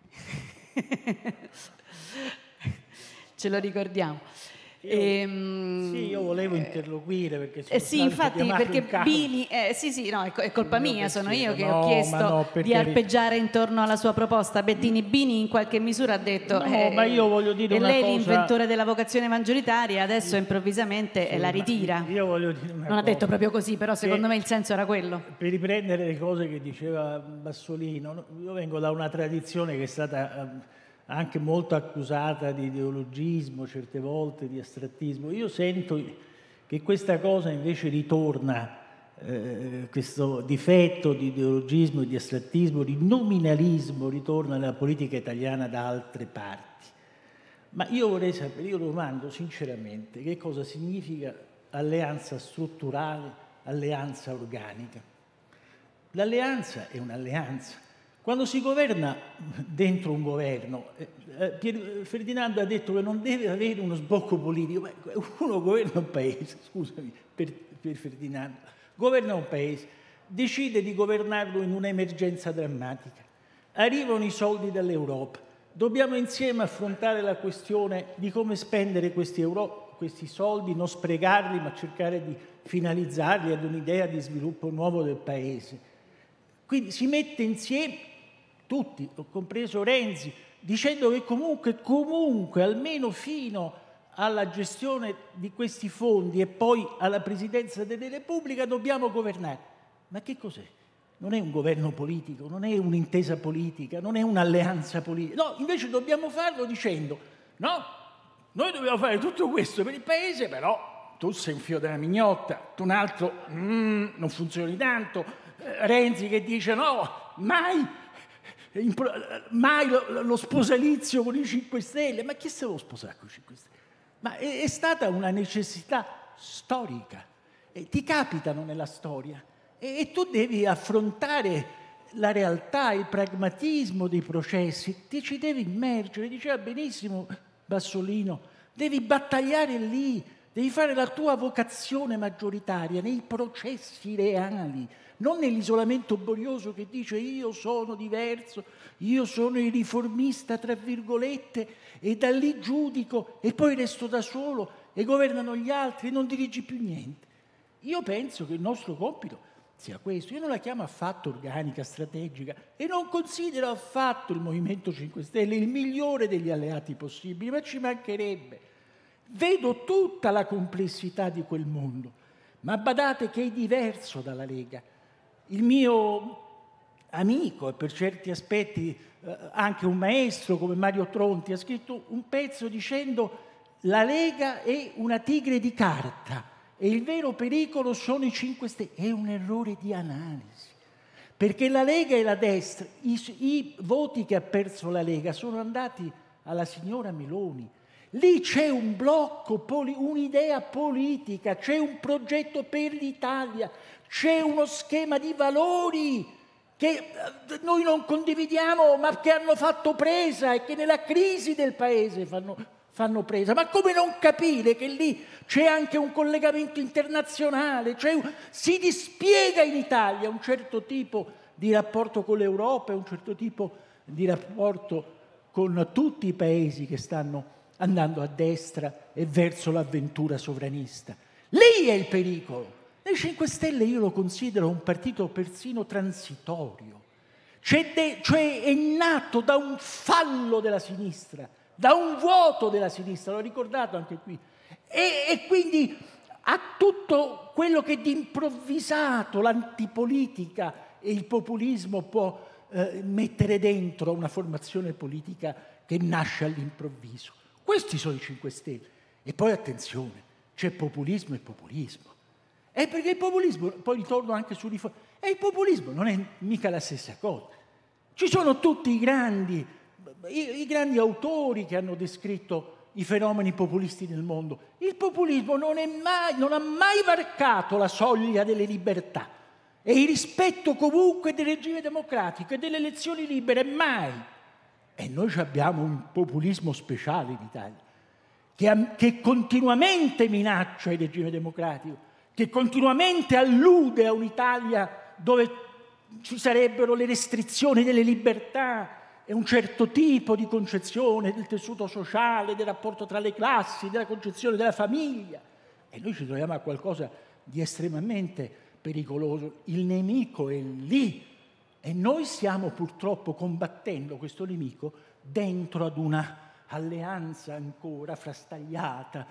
Ce lo ricordiamo. Sì, io volevo interloquire perché sono sì, infatti, perché Bini no, è colpa mia, sono io che ho chiesto di arpeggiare intorno alla sua proposta. Bettini Bini in qualche misura ha detto ma io voglio dire e una lei cosa... l'inventore della vocazione maggioritaria, adesso improvvisamente la ritira. Io voglio dire una non ha detto proprio così, però secondo me il senso era quello. Per riprendere le cose che diceva Bassolino, io vengo da una tradizione che è stata anche molto accusata di ideologismo, certe volte di astrattismo. Io sento che questa cosa invece ritorna, questo difetto di ideologismo, di astrattismo, di nominalismo ritorna nella politica italiana da altre parti. Ma io vorrei sapere, io domando sinceramente, che cosa significa alleanza strutturale, alleanza organica? L'alleanza è un'alleanza. Quando si governa dentro un governo, Pier Ferdinando ha detto che non deve avere uno sbocco politico, ma uno governa un paese, scusami, Pier Ferdinando, governa un paese, decide di governarlo in un'emergenza drammatica, arrivano i soldi dall'Europa, dobbiamo insieme affrontare la questione di come spendere questi soldi, non sprecarli, ma cercare di finalizzarli ad un'idea di sviluppo nuovo del paese. Quindi si mette insieme tutti, compreso Renzi, dicendo che comunque, almeno fino alla gestione di questi fondi e poi alla Presidenza della Repubblica dobbiamo governare. Ma che cos'è? Non è un governo politico, non è un'intesa politica, non è un'alleanza politica. No, invece dobbiamo farlo dicendo, no, noi dobbiamo fare tutto questo per il Paese, però tu sei un fio della mignotta, tu un altro, non funzioni tanto. Renzi che dice no, mai lo sposalizio con i 5 Stelle. Ma chi se lo sposare con i 5 Stelle? Ma è stata una necessità storica, e ti capitano nella storia e tu devi affrontare la realtà, il pragmatismo dei processi, ti ci devi immergere, diceva benissimo Bassolino, devi battagliare lì, devi fare la tua vocazione maggioritaria nei processi reali, non nell'isolamento borioso che dice io sono diverso, io sono il riformista tra virgolette e da lì giudico e poi resto da solo e governano gli altri e non dirigi più niente. Io penso che il nostro compito sia questo. Io non la chiamo affatto organica, strategica e non considero affatto il Movimento 5 Stelle il migliore degli alleati possibili, ma ci mancherebbe. Vedo tutta la complessità di quel mondo, ma badate che è diverso dalla Lega. Il mio amico e per certi aspetti anche un maestro come Mario Tronti ha scritto un pezzo dicendo la Lega è una tigre di carta e il vero pericolo sono i 5 Stelle. È un errore di analisi, perché la Lega e la destra, i voti che ha perso la Lega sono andati alla signora Meloni. Lì c'è un blocco, un'idea politica, c'è un progetto per l'Italia, c'è uno schema di valori che noi non condividiamo, ma che hanno fatto presa e che nella crisi del Paese fanno presa. Ma come non capire che lì c'è anche un collegamento internazionale, si dispiega in Italia un certo tipo di rapporto con l'Europa e un certo tipo di rapporto con tutti i paesi che stanno andando a destra e verso l'avventura sovranista. Lì è il pericolo. I 5 Stelle io lo considero un partito persino transitorio, cioè è nato da un fallo della sinistra, da un vuoto della sinistra, l'ho ricordato anche qui, e quindi ha tutto quello che di improvvisato l'antipolitica e il populismo può mettere dentro una formazione politica che nasce all'improvviso. Questi sono i 5 Stelle. E poi attenzione, c'è populismo e populismo. Perché il populismo, poi ritorno anche su riforma, il populismo non è mica la stessa cosa. Ci sono tutti i grandi autori che hanno descritto i fenomeni populisti nel mondo. Il populismo non ha mai varcato la soglia delle libertà e il rispetto comunque del regime democratico e delle elezioni libere, mai. E noi abbiamo un populismo speciale in Italia, che continuamente minaccia il regime democratico, che continuamente allude a un'Italia dove ci sarebbero le restrizioni delle libertà e un certo tipo di concezione del tessuto sociale, del rapporto tra le classi, della concezione della famiglia. E noi ci troviamo a qualcosa di estremamente pericoloso. Il nemico è lì e noi stiamo purtroppo combattendo questo nemico dentro ad una alleanza ancora frastagliata,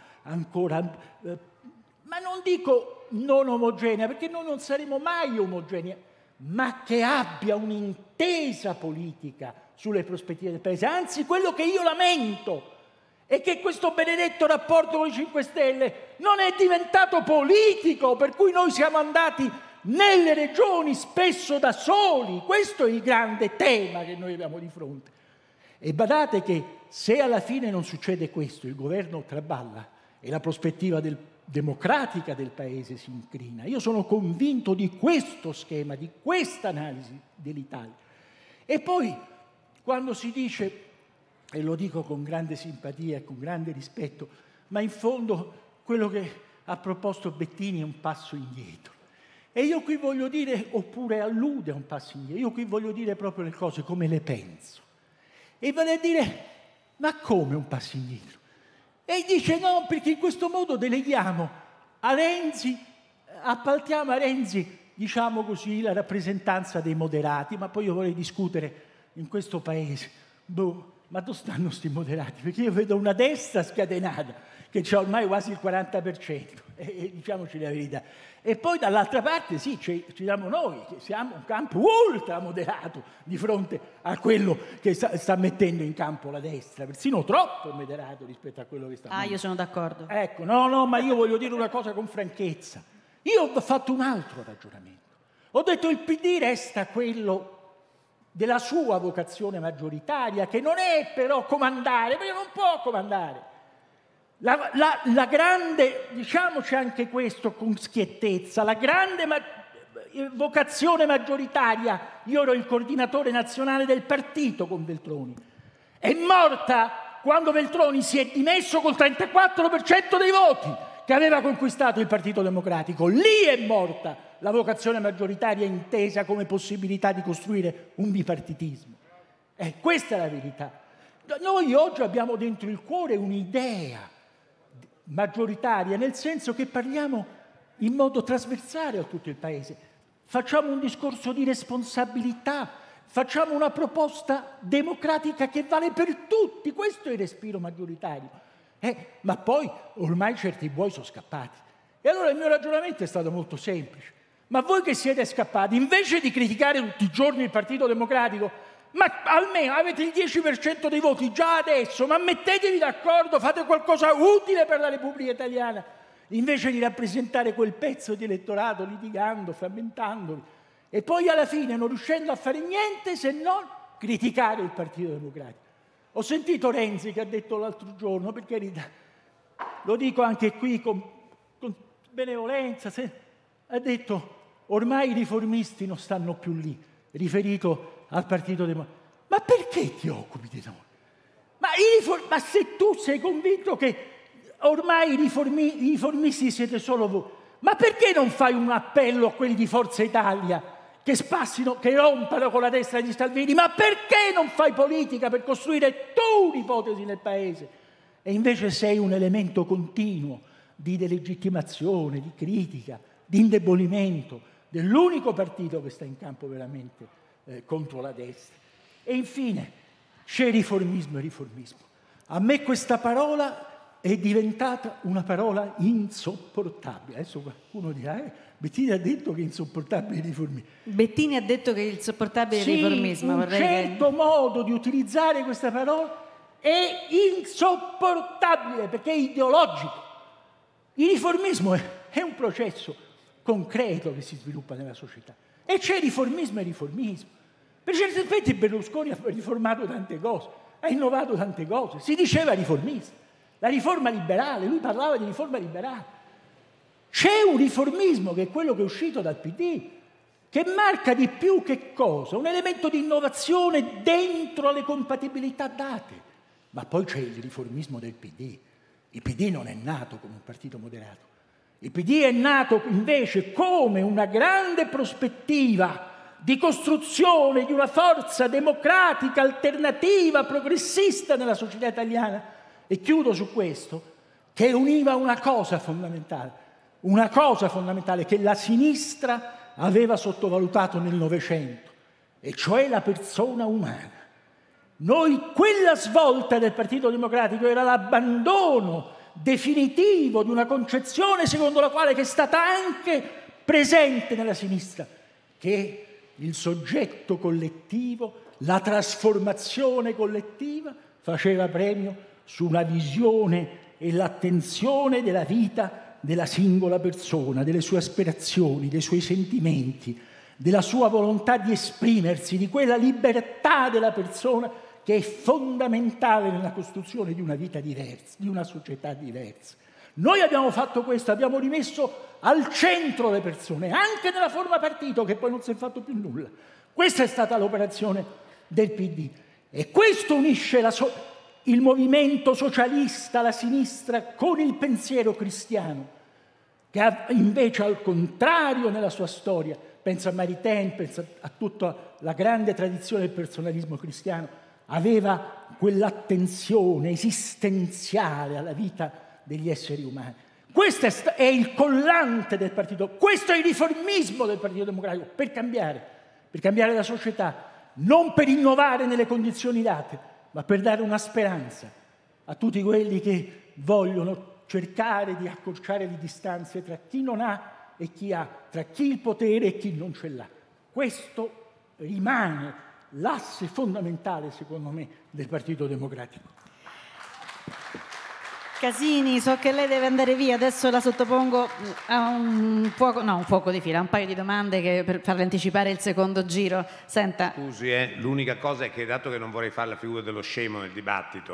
ma non dico non omogenea, perché noi non saremo mai omogenei, ma che abbia un'intesa politica sulle prospettive del Paese. Anzi, quello che io lamento è che questo benedetto rapporto con i 5 Stelle non è diventato politico, per cui noi siamo andati nelle regioni spesso da soli. Questo è il grande tema che noi abbiamo di fronte. E badate che se alla fine non succede questo, il governo traballa e la prospettiva democratica del Paese si incrina. Io sono convinto di questo schema, di questa analisi dell'Italia. E poi, quando si dice, e lo dico con grande simpatia e con grande rispetto, ma in fondo quello che ha proposto Bettini è un passo indietro. E io qui voglio dire, oppure allude a un passo indietro, io qui voglio dire proprio le cose come le penso. E vale a dire, ma come un passo indietro? E dice no, perché in questo modo deleghiamo a Renzi, appaltiamo a Renzi, diciamo così, la rappresentanza dei moderati, ma poi io vorrei discutere in questo Paese, ma dove stanno sti moderati? Perché io vedo una destra scatenata, che c'ha ormai quasi il 40%, e diciamoci la verità. E poi dall'altra parte sì, ci siamo noi, che siamo un campo ultra moderato di fronte a quello che sta mettendo in campo la destra, persino troppo moderato rispetto a quello che sta mettendo. Io sono d'accordo. Ecco, no, ma io voglio dire una cosa con franchezza. Io ho fatto un altro ragionamento. Ho detto il PD resta quello della sua vocazione maggioritaria, che non è però comandare, perché non può comandare. La grande, diciamoci anche questo con schiettezza, la grande vocazione maggioritaria, io ero il coordinatore nazionale del partito con Veltroni, è morta quando Veltroni si è dimesso col 34% dei voti che aveva conquistato il Partito Democratico. Lì è morta la vocazione maggioritaria intesa come possibilità di costruire un bipartitismo. Questa è la verità. Noi oggi abbiamo dentro il cuore un'idea maggioritaria, nel senso che parliamo in modo trasversale a tutto il Paese. Facciamo un discorso di responsabilità, facciamo una proposta democratica che vale per tutti. Questo è il respiro maggioritario. Ma poi ormai certi buoi sono scappati. E allora il mio ragionamento è stato molto semplice. Ma voi che siete scappati, invece di criticare tutti i giorni il Partito Democratico, ma almeno avete il 10% dei voti già adesso, ma mettetevi d'accordo, fate qualcosa utile per la Repubblica Italiana, invece di rappresentare quel pezzo di elettorato litigando, frammentandovi, e poi alla fine non riuscendo a fare niente se non criticare il Partito Democratico. Ho sentito Renzi che ha detto l'altro giorno, per carità, lo dico anche qui con benevolenza, ha detto ormai i riformisti non stanno più lì, riferito al Partito Democratico. Ma perché ti occupi di noi? Ma se tu sei convinto che ormai i riformisti siete solo voi, ma perché non fai un appello a quelli di Forza Italia che spassino, che rompano con la destra di Salvini? Ma perché non fai politica per costruire tu un'ipotesi nel Paese? E invece sei un elemento continuo di delegittimazione, di critica, di indebolimento dell'unico partito che sta in campo veramente contro la destra. E infine c'è riformismo e riformismo. A me questa parola è diventata una parola insopportabile. Adesso qualcuno dirà Bettini ha detto che è insopportabile il riformismo. Bettini ha detto che è insopportabile il riformismo. Un certo modo di utilizzare questa parola è insopportabile perché è ideologico. Il riformismo è un processo concreto che si sviluppa nella società e c'è riformismo e riformismo. Per certi aspetti Berlusconi ha riformato tante cose, ha innovato tante cose, si diceva riformista. La riforma liberale, lui parlava di riforma liberale. C'è un riformismo che è quello che è uscito dal PD, che marca di più che cosa? Un elemento di innovazione dentro le compatibilità date. Ma poi c'è il riformismo del PD. Il PD non è nato come un partito moderato. Il PD è nato invece come una grande prospettiva di costruzione di una forza democratica, alternativa, progressista nella società italiana. E chiudo su questo, che univa una cosa fondamentale che la sinistra aveva sottovalutato nel Novecento, e cioè la persona umana. Quella svolta del Partito Democratico era l'abbandono definitivo di una concezione secondo la quale, che è stata anche presente nella sinistra, che il soggetto collettivo, la trasformazione collettiva faceva premio su una visione e l'attenzione della vita della singola persona, delle sue aspirazioni, dei suoi sentimenti, della sua volontà di esprimersi, di quella libertà della persona che è fondamentale nella costruzione di una vita diversa, di una società diversa. Noi abbiamo fatto questo, abbiamo rimesso al centro le persone, anche nella forma partito, che poi non si è fatto più nulla. Questa è stata l'operazione del PD. E questo unisce il movimento socialista, la sinistra, con il pensiero cristiano, che ha invece, al contrario, nella sua storia, pensa a Maritain, pensa a tutta la grande tradizione del personalismo cristiano, aveva quell'attenzione esistenziale alla vita degli esseri umani. Questo è il collante del partito, questo è il riformismo del Partito Democratico, per cambiare la società, non per innovare nelle condizioni date, ma per dare una speranza a tutti quelli che vogliono cercare di accorciare le distanze tra chi non ha e chi ha, tra chi il potere e chi non ce l'ha. Questo rimane l'asse fondamentale, secondo me, del Partito Democratico. Casini, so che lei deve andare via, adesso la sottopongo a un fuoco di fila, un paio di domande per farle anticipare il secondo giro. Senta. Scusi, l'unica cosa è che, dato che non vorrei fare la figura dello scemo nel dibattito,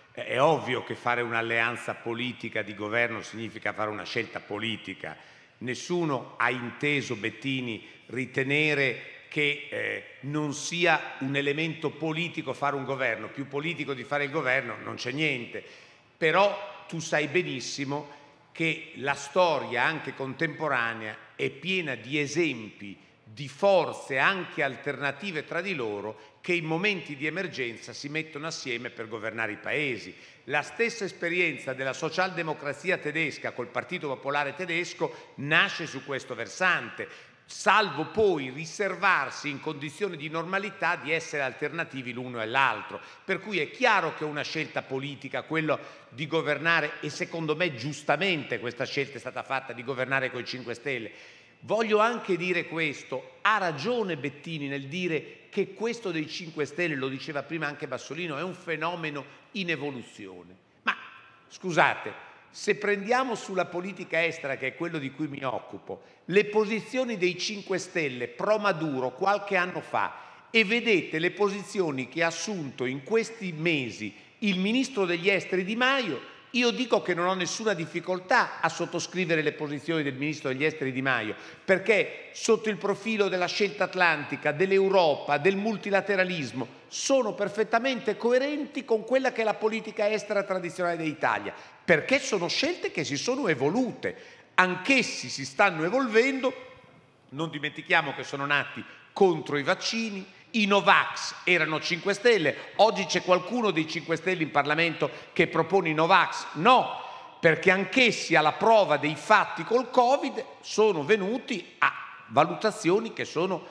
È ovvio che fare un'alleanza politica di governo significa fare una scelta politica. Nessuno ha inteso, Bettini, ritenere che non sia un elemento politico fare un governo. Più politico di fare il governo non c'è niente. Però tu sai benissimo che la storia anche contemporanea è piena di esempi di forze anche alternative tra di loro che in momenti di emergenza si mettono assieme per governare i paesi. La stessa esperienza della socialdemocrazia tedesca col Partito Popolare Tedesco nasce su questo versante, salvo poi riservarsi in condizioni di normalità di essere alternativi l'uno e l'altro. Per cui è chiaro che è una scelta politica quello di governare, e secondo me giustamente questa scelta è stata fatta, di governare con i 5 Stelle. Voglio anche dire questo, ha ragione Bettini nel dire che questo dei 5 Stelle, lo diceva prima anche Bassolino, è un fenomeno in evoluzione. Ma scusate, se prendiamo sulla politica estera, che è quello di cui mi occupo, le posizioni dei 5 Stelle pro Maduro qualche anno fa e vedete le posizioni che ha assunto in questi mesi il ministro degli esteri Di Maio, io dico che non ho nessuna difficoltà a sottoscrivere le posizioni del ministro degli esteri Di Maio, perché sotto il profilo della scelta atlantica, dell'Europa, del multilateralismo, sono perfettamente coerenti con quella che è la politica estera tradizionale dell'Italia, perché sono scelte che si sono evolute, anch'essi si stanno evolvendo. Non dimentichiamo che sono nati contro i vaccini. I Novax erano 5 Stelle, oggi c'è qualcuno dei 5 Stelle in Parlamento che propone i Novax? No, perché anch'essi alla prova dei fatti col Covid sono venuti a valutazioni che sono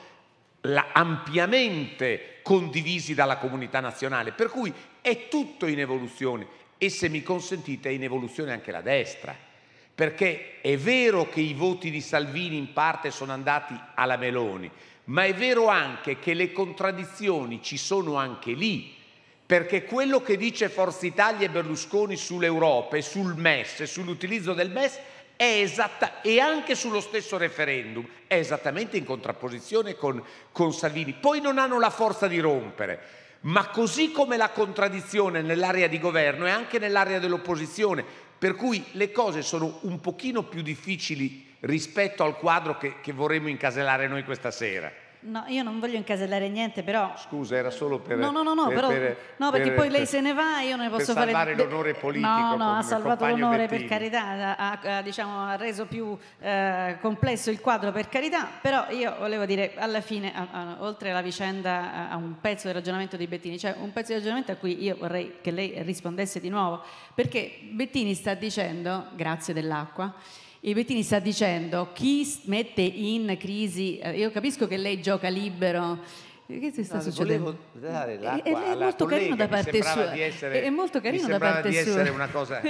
ampiamente condivisi dalla comunità nazionale, per cui è tutto in evoluzione e, se mi consentite, è in evoluzione anche la destra, perché è vero che i voti di Salvini in parte sono andati alla Meloni, ma è vero anche che le contraddizioni ci sono anche lì, perché quello che dice Forza Italia e Berlusconi sull'Europa e sul MES e sull'utilizzo del MES e anche sullo stesso referendum è esattamente in contrapposizione con Salvini. Poi non hanno la forza di rompere, ma così come la contraddizione nell'area di governo è anche nell'area dell'opposizione, per cui le cose sono un pochino più difficili rispetto al quadro che vorremmo incasellare noi questa sera. No, io non voglio incasellare niente, però... Scusa, era solo per... perché poi lei se ne va e io ne posso fare... Per salvare l'onore politico. No, ha salvato l'onore, Bettini. per carità, ha reso più complesso il quadro, per carità, però io volevo dire, alla fine, oltre alla vicenda, a un pezzo del ragionamento di Bettini, cioè un pezzo di ragionamento a cui io vorrei che lei rispondesse di nuovo, perché Bettini sta dicendo, grazie dell'acqua, e Bettini sta dicendo chi mette in crisi, io capisco che lei gioca libero, che ti sta succedendo? Volevo dare l'acqua è alla molto carino da collega, parte sua, è molto carino da parte sua, essere una cosa...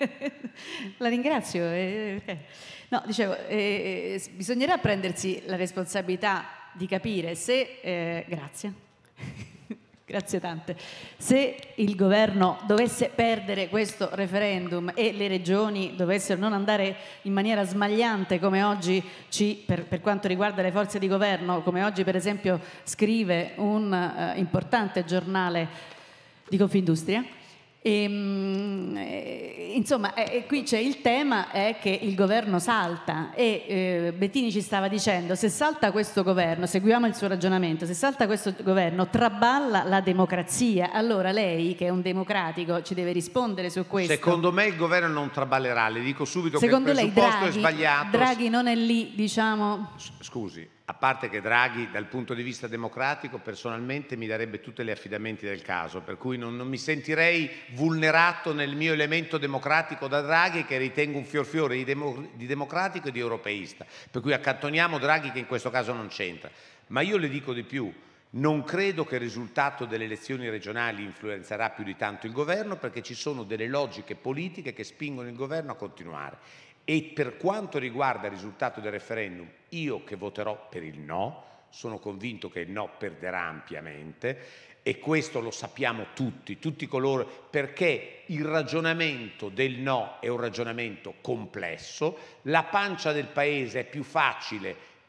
La ringrazio. No, dicevo, bisognerà prendersi la responsabilità di capire se, grazie. Grazie tante. Se il governo dovesse perdere questo referendum e le regioni dovessero non andare in maniera smagliante come oggi per quanto riguarda le forze di governo, come oggi per esempio scrive un importante giornale di Confindustria, insomma, qui c'è il tema è che il governo salta e Bettini ci stava dicendo, se salta questo governo, seguiamo il suo ragionamento, se salta questo governo traballa la democrazia. Allora lei, che è un democratico, ci deve rispondere su questo. Secondo me il governo non traballerà, le dico subito secondo che il presupposto è sbagliato. Draghi non è lì, diciamo... Scusi, a parte che Draghi dal punto di vista democratico personalmente mi darebbe tutti gli affidamenti del caso, per cui non mi sentirei vulnerato nel mio elemento democratico da Draghi, che ritengo un fiorfiore di democratico e di europeista, per cui accantoniamo Draghi, che in questo caso non c'entra. Ma io le dico di più, non credo che il risultato delle elezioni regionali influenzerà più di tanto il governo, perché ci sono delle logiche politiche che spingono il governo a continuare. E per quanto riguarda il risultato del referendum, io che voterò per il no, sono convinto che il no perderà ampiamente, e questo lo sappiamo tutti coloro, perché il ragionamento del no è un ragionamento complesso, la pancia del paese è più facile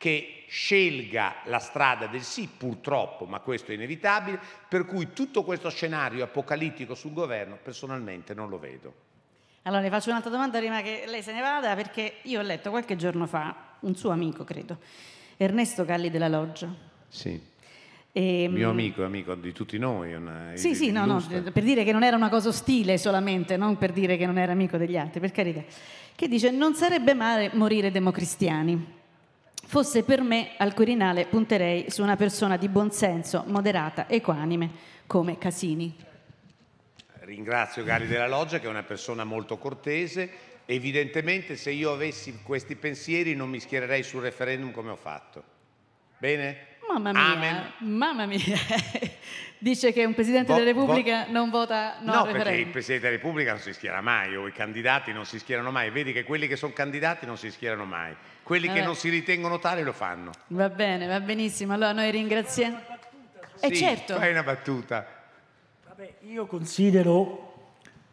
che scelga la strada del sì, purtroppo, ma questo è inevitabile, per cui tutto questo scenario apocalittico sul governo personalmente non lo vedo. Allora le faccio un'altra domanda prima che lei se ne vada, perché io ho letto qualche giorno fa un suo amico, credo, Ernesto Galli della Loggia. Sì. Mio amico, è amico di tutti noi. Sì, no, per dire che non era una cosa ostile solamente, non per dire che non era amico degli altri, per carità. Che dice: non sarebbe male morire democristiani. Fosse per me al Quirinale punterei su una persona di buonsenso, moderata, equanime, come Casini. Ringrazio Galli della Loggia, che è una persona molto cortese. Evidentemente se io avessi questi pensieri non mi schiererei sul referendum come ho fatto. Bene? Mamma mia, Amen. mamma mia. Dice che un Presidente della Repubblica non vota no al referendum. Perché il Presidente della Repubblica non si schiera mai, o i candidati non si schierano mai. Vedi che quelli che sono candidati non si schierano mai. Quelli che non si ritengono tali lo fanno. Va bene, va benissimo. Allora noi ringraziamo. Sì, certo. fai una battuta. Vabbè, io considero,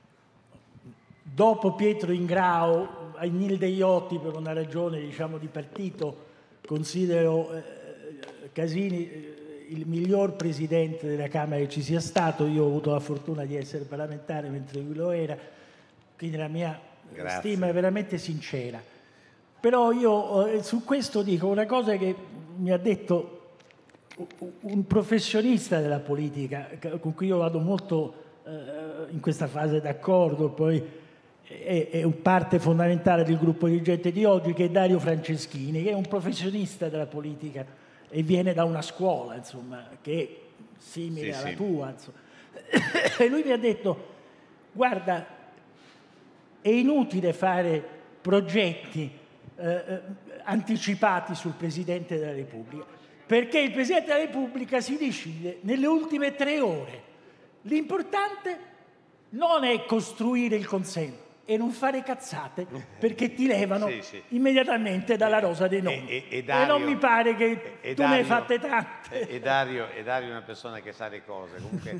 dopo Pietro Ingrao, Agnilde Iotti, per una ragione diciamo di partito, considero Casini il miglior presidente della Camera che ci sia stato. Io ho avuto la fortuna di essere parlamentare mentre lui lo era, quindi la mia stima è veramente sincera. Però io su questo dico una cosa che mi ha detto un professionista della politica, con cui io vado molto in questa fase d'accordo, poi è un parte fondamentale del gruppo dirigente di oggi, che è Dario Franceschini, che è un professionista della politica e viene da una scuola, insomma, che è simile alla tua. Insomma. E lui mi ha detto: guarda, è inutile fare progetti anticipati sul Presidente della Repubblica, perché il Presidente della Repubblica si decide nelle ultime 3 ore. L'importante non è costruire il consenso e non fare cazzate, perché ti levano immediatamente dalla rosa dei nomi. E non mi pare che tu ne hai fatte tante. E Dario è una persona che sa le cose. Comunque,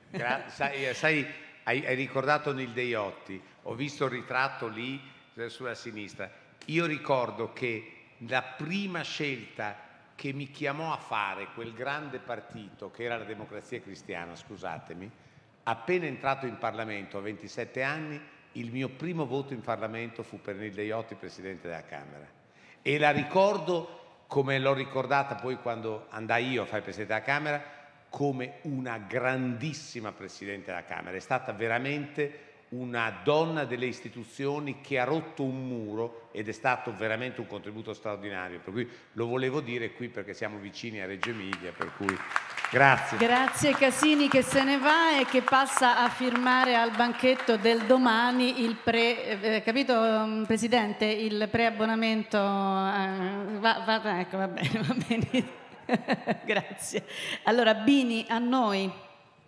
sai, hai ricordato Nilde Iotti, ho visto il ritratto lì sulla sinistra. Io ricordo che la prima scelta che mi chiamò a fare quel grande partito, che era la Democrazia Cristiana, scusatemi, appena entrato in Parlamento a 27 anni, il mio primo voto in Parlamento fu per Nilde Iotti, Presidente della Camera. E la ricordo, come l'ho ricordata poi quando andai io a fare Presidente della Camera, come una grandissima Presidente della Camera. È stata veramente una donna delle istituzioni che ha rotto un muro ed è stato veramente un contributo straordinario. Per cui lo volevo dire qui perché siamo vicini a Reggio Emilia, per cui grazie. Grazie Casini, che se ne va e che passa a firmare al banchetto del domani il capito Presidente? Il preabbonamento. Ecco, va bene. Grazie. Allora Bini, a noi.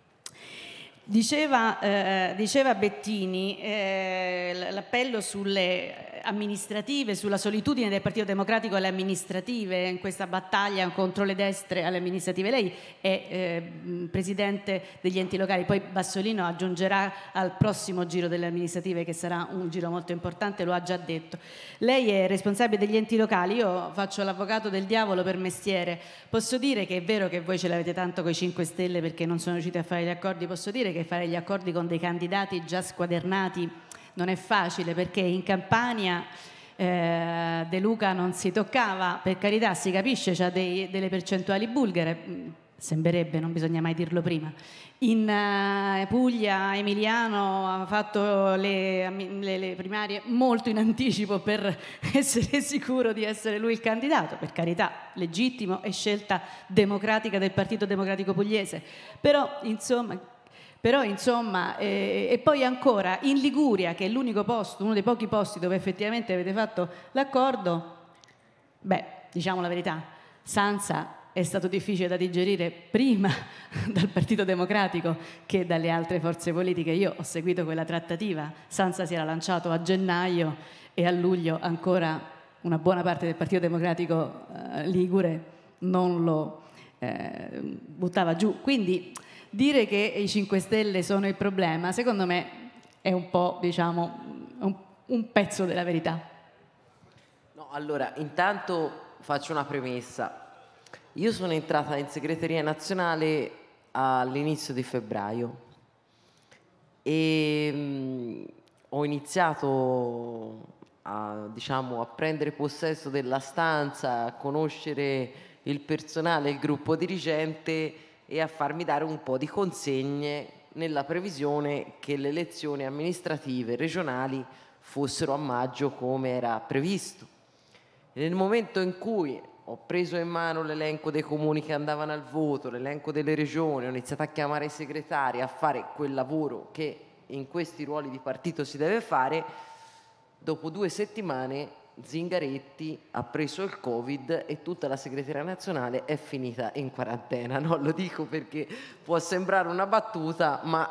Diceva Bettini l'appello sulle amministrative, sulla solitudine del Partito Democratico alle amministrative, in questa battaglia contro le destre alle amministrative. Lei è presidente degli enti locali, poi Bassolino aggiungerà al prossimo giro delle amministrative, che sarà un giro molto importante, lo ha già detto. Lei è responsabile degli enti locali, io faccio l'avvocato del diavolo per mestiere. Posso dire che è vero che voi ce l'avete tanto con i 5 Stelle perché non sono riusciti a fare gli accordi, posso dire che fare gli accordi con dei candidati già squadernati non è facile, perché in Campania De Luca non si toccava, per carità, si capisce, c'ha delle percentuali bulgare, sembrerebbe, non bisogna mai dirlo prima. In Puglia Emiliano ha fatto le primarie molto in anticipo per essere sicuro di essere lui il candidato, per carità, legittimo e scelta democratica del Partito Democratico Pugliese, però insomma, e poi ancora in Liguria, che è l'unico posto, uno dei pochi posti dove effettivamente avete fatto l'accordo, diciamo la verità, Sanza è stato difficile da digerire prima dal Partito Democratico che dalle altre forze politiche. Io ho seguito quella trattativa, Sanza si era lanciato a gennaio e a luglio ancora una buona parte del Partito Democratico ligure non lo buttava giù, quindi dire che i 5 Stelle sono il problema, secondo me è un po', diciamo, un pezzo della verità. No, allora, intanto faccio una premessa. Io sono entrata in segreteria nazionale all'inizio di febbraio e ho iniziato a prendere possesso della stanza, a conoscere il personale, il gruppo dirigente e a farmi dare un po' di consegne nella previsione che le elezioni amministrative regionali fossero a maggio come era previsto. Nel momento in cui ho preso in mano l'elenco dei comuni che andavano al voto, l'elenco delle regioni, ho iniziato a chiamare i segretari, a fare quel lavoro che in questi ruoli di partito si deve fare, dopo 2 settimane Zingaretti ha preso il Covid e tutta la segreteria nazionale è finita in quarantena. No, lo dico perché può sembrare una battuta, ma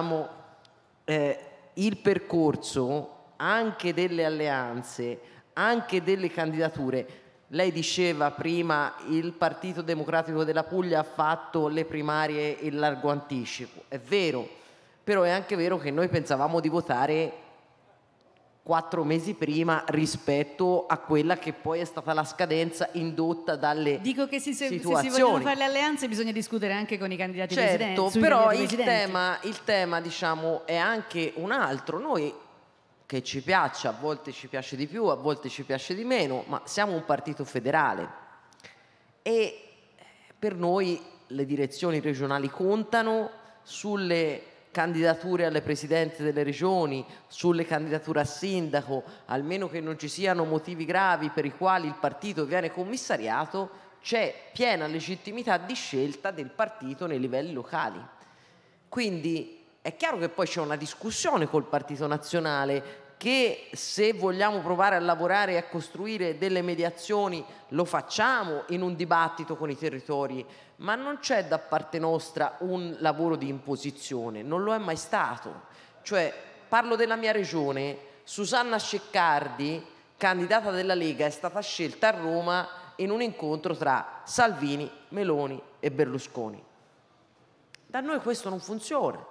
il percorso anche delle alleanze, anche delle candidature. Lei diceva prima il Partito Democratico della Puglia ha fatto le primarie in largo anticipo. È vero, però è anche vero che noi pensavamo di votare 4 mesi prima rispetto a quella che poi è stata la scadenza indotta dalle Dico che se si situazioni. vogliono fare le alleanze bisogna discutere anche con i candidati presidenti. Certo, però il tema è anche un altro. Noi, che ci piaccia, a volte ci piace di più, a volte ci piace di meno, ma siamo un partito federale e per noi le direzioni regionali contano. Sulle candidature alle presidenze delle regioni, sulle candidature a sindaco, almeno che non ci siano motivi gravi per i quali il partito viene commissariato, c'è piena legittimità di scelta del partito nei livelli locali. Quindi è chiaro che poi c'è una discussione col Partito Nazionale che, se vogliamo provare a lavorare e a costruire delle mediazioni, lo facciamo in un dibattito con i territori, ma non c'è da parte nostra un lavoro di imposizione, non lo è mai stato. Cioè, parlo della mia regione, Susanna Ceccardi, candidata della Lega, è stata scelta a Roma in un incontro tra Salvini, Meloni e Berlusconi. Da noi questo non funziona.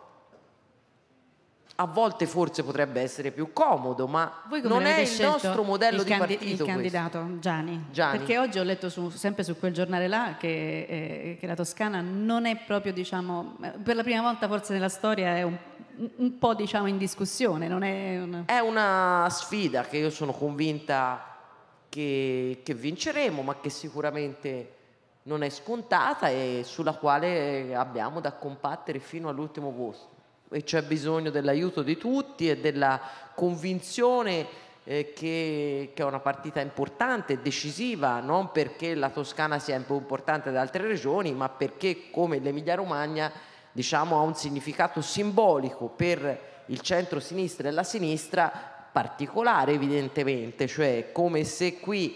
A volte forse potrebbe essere più comodo, ma non è il nostro modello di partito. Il candidato Gianni. Perché oggi ho letto sempre su quel giornale là che la Toscana non è proprio, per la prima volta forse nella storia è un po' in discussione. È una sfida che io sono convinta che vinceremo, ma che sicuramente non è scontata e sulla quale abbiamo da combattere fino all'ultimo voto. E c'è bisogno dell'aiuto di tutti e della convinzione che è una partita importante e decisiva, non perché la Toscana sia più importante da altre regioni, ma perché, come l'Emilia Romagna, ha un significato simbolico per il centro-sinistra e la sinistra particolare, evidentemente. Cioè, come se qui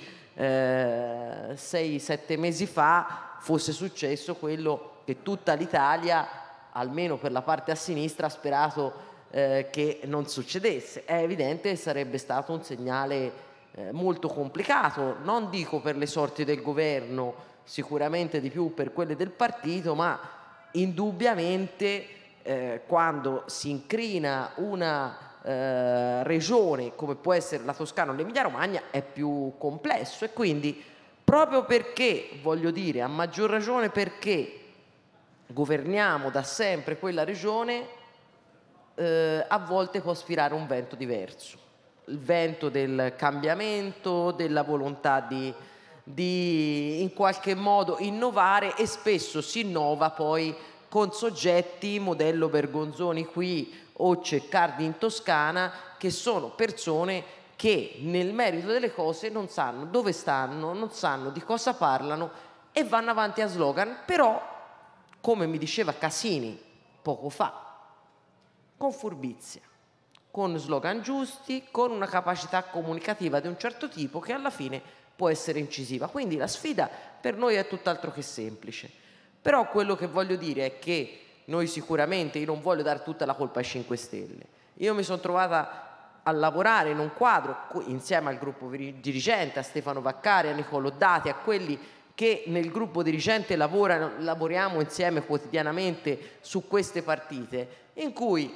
6-7 mesi fa fosse successo quello che tutta l'Italia, almeno per la parte a sinistra, ha sperato che non succedesse. È evidente che sarebbe stato un segnale molto complicato, non dico per le sorti del governo, sicuramente di più per quelle del partito, ma indubbiamente quando si incrina una regione come può essere la Toscana o l'Emilia Romagna è più complesso. E quindi, proprio perché, voglio dire, a maggior ragione perché governiamo da sempre quella regione, a volte può spirare un vento diverso, il vento del cambiamento, della volontà di in qualche modo innovare, e spesso si innova poi con soggetti modello Bergonzoni qui o Ceccardi in Toscana, che sono persone che nel merito delle cose non sanno dove stanno, non sanno di cosa parlano e vanno avanti a slogan, però, come mi diceva Casini poco fa, con furbizia, con slogan giusti, con una capacità comunicativa di un certo tipo che alla fine può essere incisiva. Quindi la sfida per noi è tutt'altro che semplice. Però quello che voglio dire è che noi sicuramente, io non voglio dare tutta la colpa ai 5 Stelle. Io mi sono trovata a lavorare in un quadro insieme al gruppo dirigente, a Stefano Vaccari, a Nicolò Dati, a quelli che nel gruppo dirigente lavoriamo insieme quotidianamente su queste partite, in cui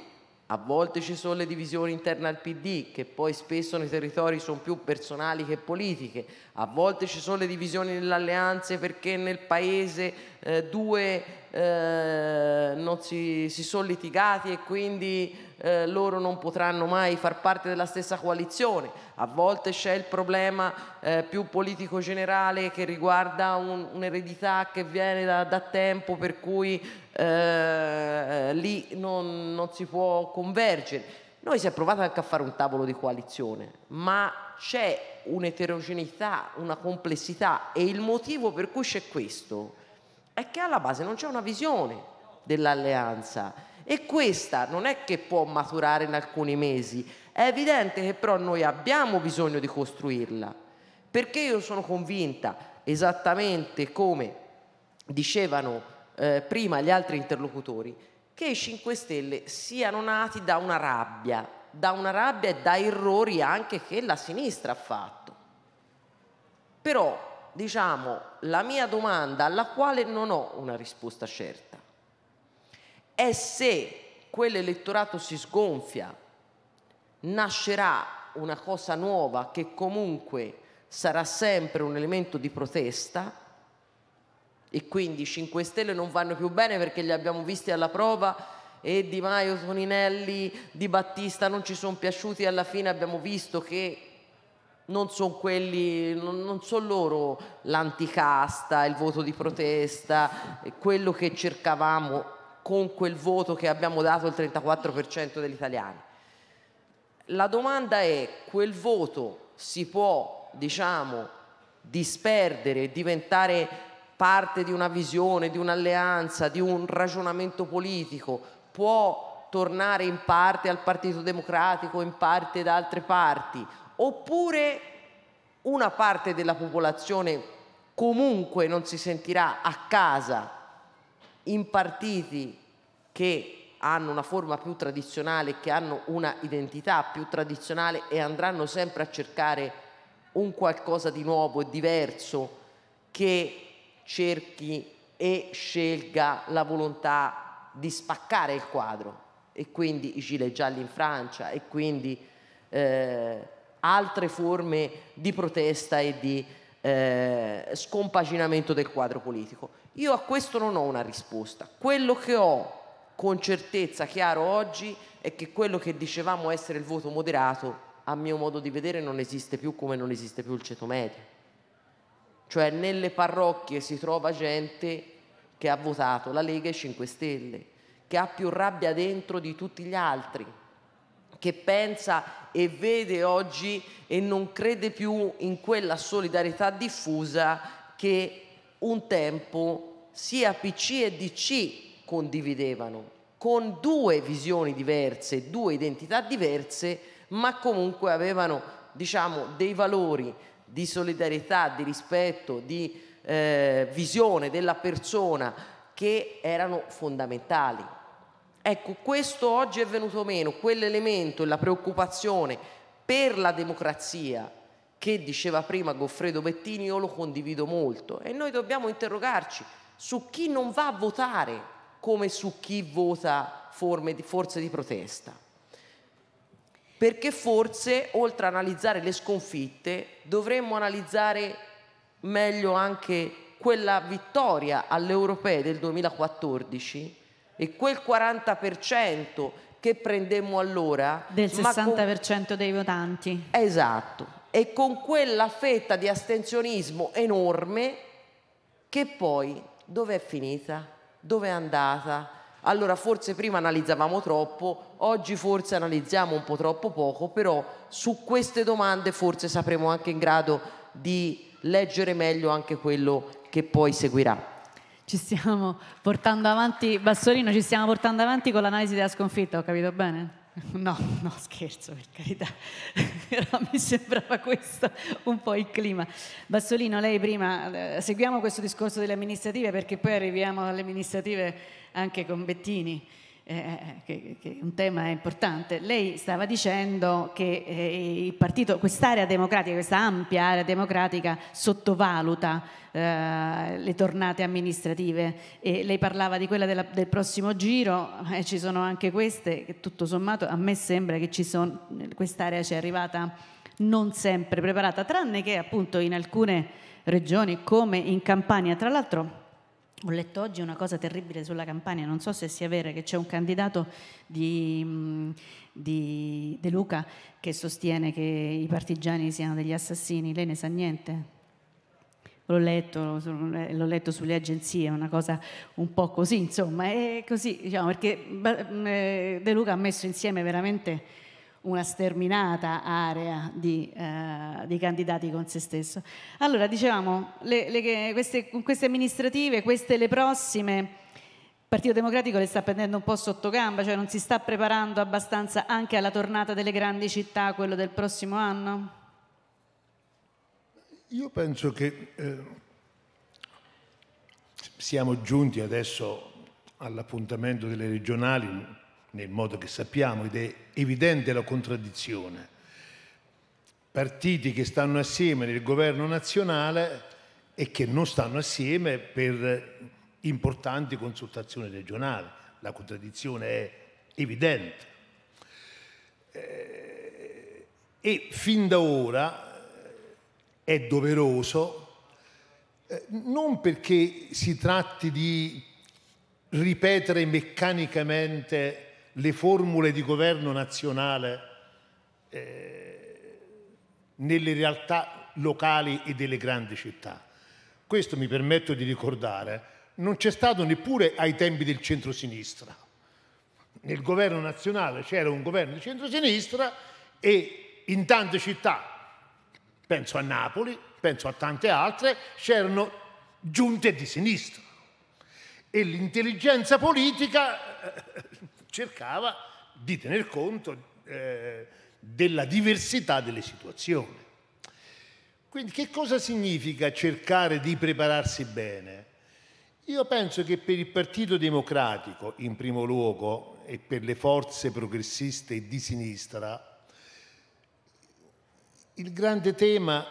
a volte ci sono le divisioni interne al PD, che poi spesso nei territori sono più personali che politiche, a volte ci sono le divisioni nelle alleanze perché nel paese due non si sono litigati e quindi loro non potranno mai far parte della stessa coalizione, a volte c'è il problema più politico generale che riguarda un'eredità che viene da tempo, per cui lì non si può convergere. Noi si è provato anche a fare un tavolo di coalizione, ma c'è un'eterogeneità, una complessità, e il motivo per cui c'è questo è che alla base non c'è una visione dell'alleanza, e questa non è che può maturare in alcuni mesi. È evidente che però noi abbiamo bisogno di costruirla, perché io sono convinta, esattamente come dicevano prima gli altri interlocutori, che i 5 Stelle siano nati da una rabbia e da errori anche che la sinistra ha fatto. Però, diciamo, la mia domanda, alla quale non ho una risposta certa, è se quell'elettorato si sgonfia, nascerà una cosa nuova che comunque sarà sempre un elemento di protesta, e quindi i 5 Stelle non vanno più bene perché li abbiamo visti alla prova e Di Maio, Toninelli, Di Battista non ci sono piaciuti, e alla fine abbiamo visto che non sono quelli, non sono loro l'anticasta, il voto di protesta, quello che cercavamo con quel voto che abbiamo dato il 34% degli italiani. La domanda è: quel voto si può, diciamo, disperdere e diventare parte di una visione, di un'alleanza, di un ragionamento politico, può tornare in parte al Partito Democratico, in parte da altre parti, oppure una parte della popolazione comunque non si sentirà a casa in partiti che hanno una forma più tradizionale, che hanno una identità più tradizionale, e andranno sempre a cercare un qualcosa di nuovo e diverso che cerchi e scelga la volontà di spaccare il quadro, e quindi i gilet gialli in Francia, e quindi altre forme di protesta e di scompaginamento del quadro politico. Io a questo non ho una risposta. Quello che ho con certezza chiaro oggi è che quello che dicevamo essere il voto moderato, a mio modo di vedere, non esiste più, come non esiste più il ceto medio. Cioè nelle parrocchie si trova gente che ha votato la Lega e 5 Stelle, che ha più rabbia dentro di tutti gli altri, che pensa e vede oggi e non crede più in quella solidarietà diffusa che un tempo sia PC e DC condividevano, con 2 visioni diverse, 2 identità diverse, ma comunque avevano, diciamo, dei valori di solidarietà, di rispetto, di visione della persona che erano fondamentali. Ecco, questo oggi è venuto meno, quell'elemento e la preoccupazione per la democrazia che diceva prima Goffredo Bettini, io lo condivido molto, e noi dobbiamo interrogarci su chi non va a votare come su chi vota forze di protesta. Perché forse, oltre a analizzare le sconfitte, dovremmo analizzare meglio anche quella vittoria alle europee del 2014 e quel 40% che prendemmo allora. Del 60% dei votanti. Esatto. E con quella fetta di astensionismo enorme che poi dove è finita? Dove è andata? Allora forse prima analizzavamo troppo, oggi forse analizziamo un po' troppo poco, però su queste domande forse sapremo anche in grado di leggere meglio anche quello che poi seguirà. Ci stiamo portando avanti, Bassolino, ci stiamo portando avanti con l'analisi della sconfitta, ho capito bene? No, scherzo, per carità, però mi sembrava questo un po' il clima. Bassolino, lei prima, seguiamo questo discorso delle amministrative perché poi arriviamo alle amministrative anche con Bettini. che un tema importante. Lei stava dicendo che il partito, quest'area democratica, questa ampia area democratica sottovaluta le tornate amministrative, e lei parlava di quella del prossimo giro, ci sono anche queste che tutto sommato a me sembra che quest'area ci è arrivata non sempre preparata, tranne che appunto in alcune regioni come in Campania. Tra l'altro ho letto oggi una cosa terribile sulla Campania, non so se sia vera, che c'è un candidato di De Luca che sostiene che i partigiani siano degli assassini. Lei ne sa niente? L'ho letto sulle agenzie, una cosa un po' così, insomma, è così, diciamo, perché De Luca ha messo insieme veramente una sterminata area di candidati con se stesso. Allora, dicevamo, queste amministrative, queste le prossime, il Partito Democratico le sta prendendo un po' sotto gamba, cioè non si sta preparando abbastanza anche alla tornata delle grandi città, quello del prossimo anno? Io penso che siamo giunti adesso all'appuntamento delle regionali nel modo che sappiamo, ed è evidente la contraddizione. Partiti che stanno assieme nel governo nazionale e che non stanno assieme per importanti consultazioni regionali. La contraddizione è evidente. E fin da ora è doveroso, non perché si tratti di ripetere meccanicamente le formule di governo nazionale nelle realtà locali e delle grandi città. Questo, mi permetto di ricordare, non c'è stato neppure ai tempi del centrosinistra. Nel governo nazionale c'era un governo di centrosinistra e in tante città, penso a Napoli, penso a tante altre, c'erano giunte di sinistra e l'intelligenza politica cercava di tener conto della diversità delle situazioni. Quindi che cosa significa cercare di prepararsi bene? Io penso che per il Partito Democratico, in primo luogo, e per le forze progressiste e di sinistra, il grande tema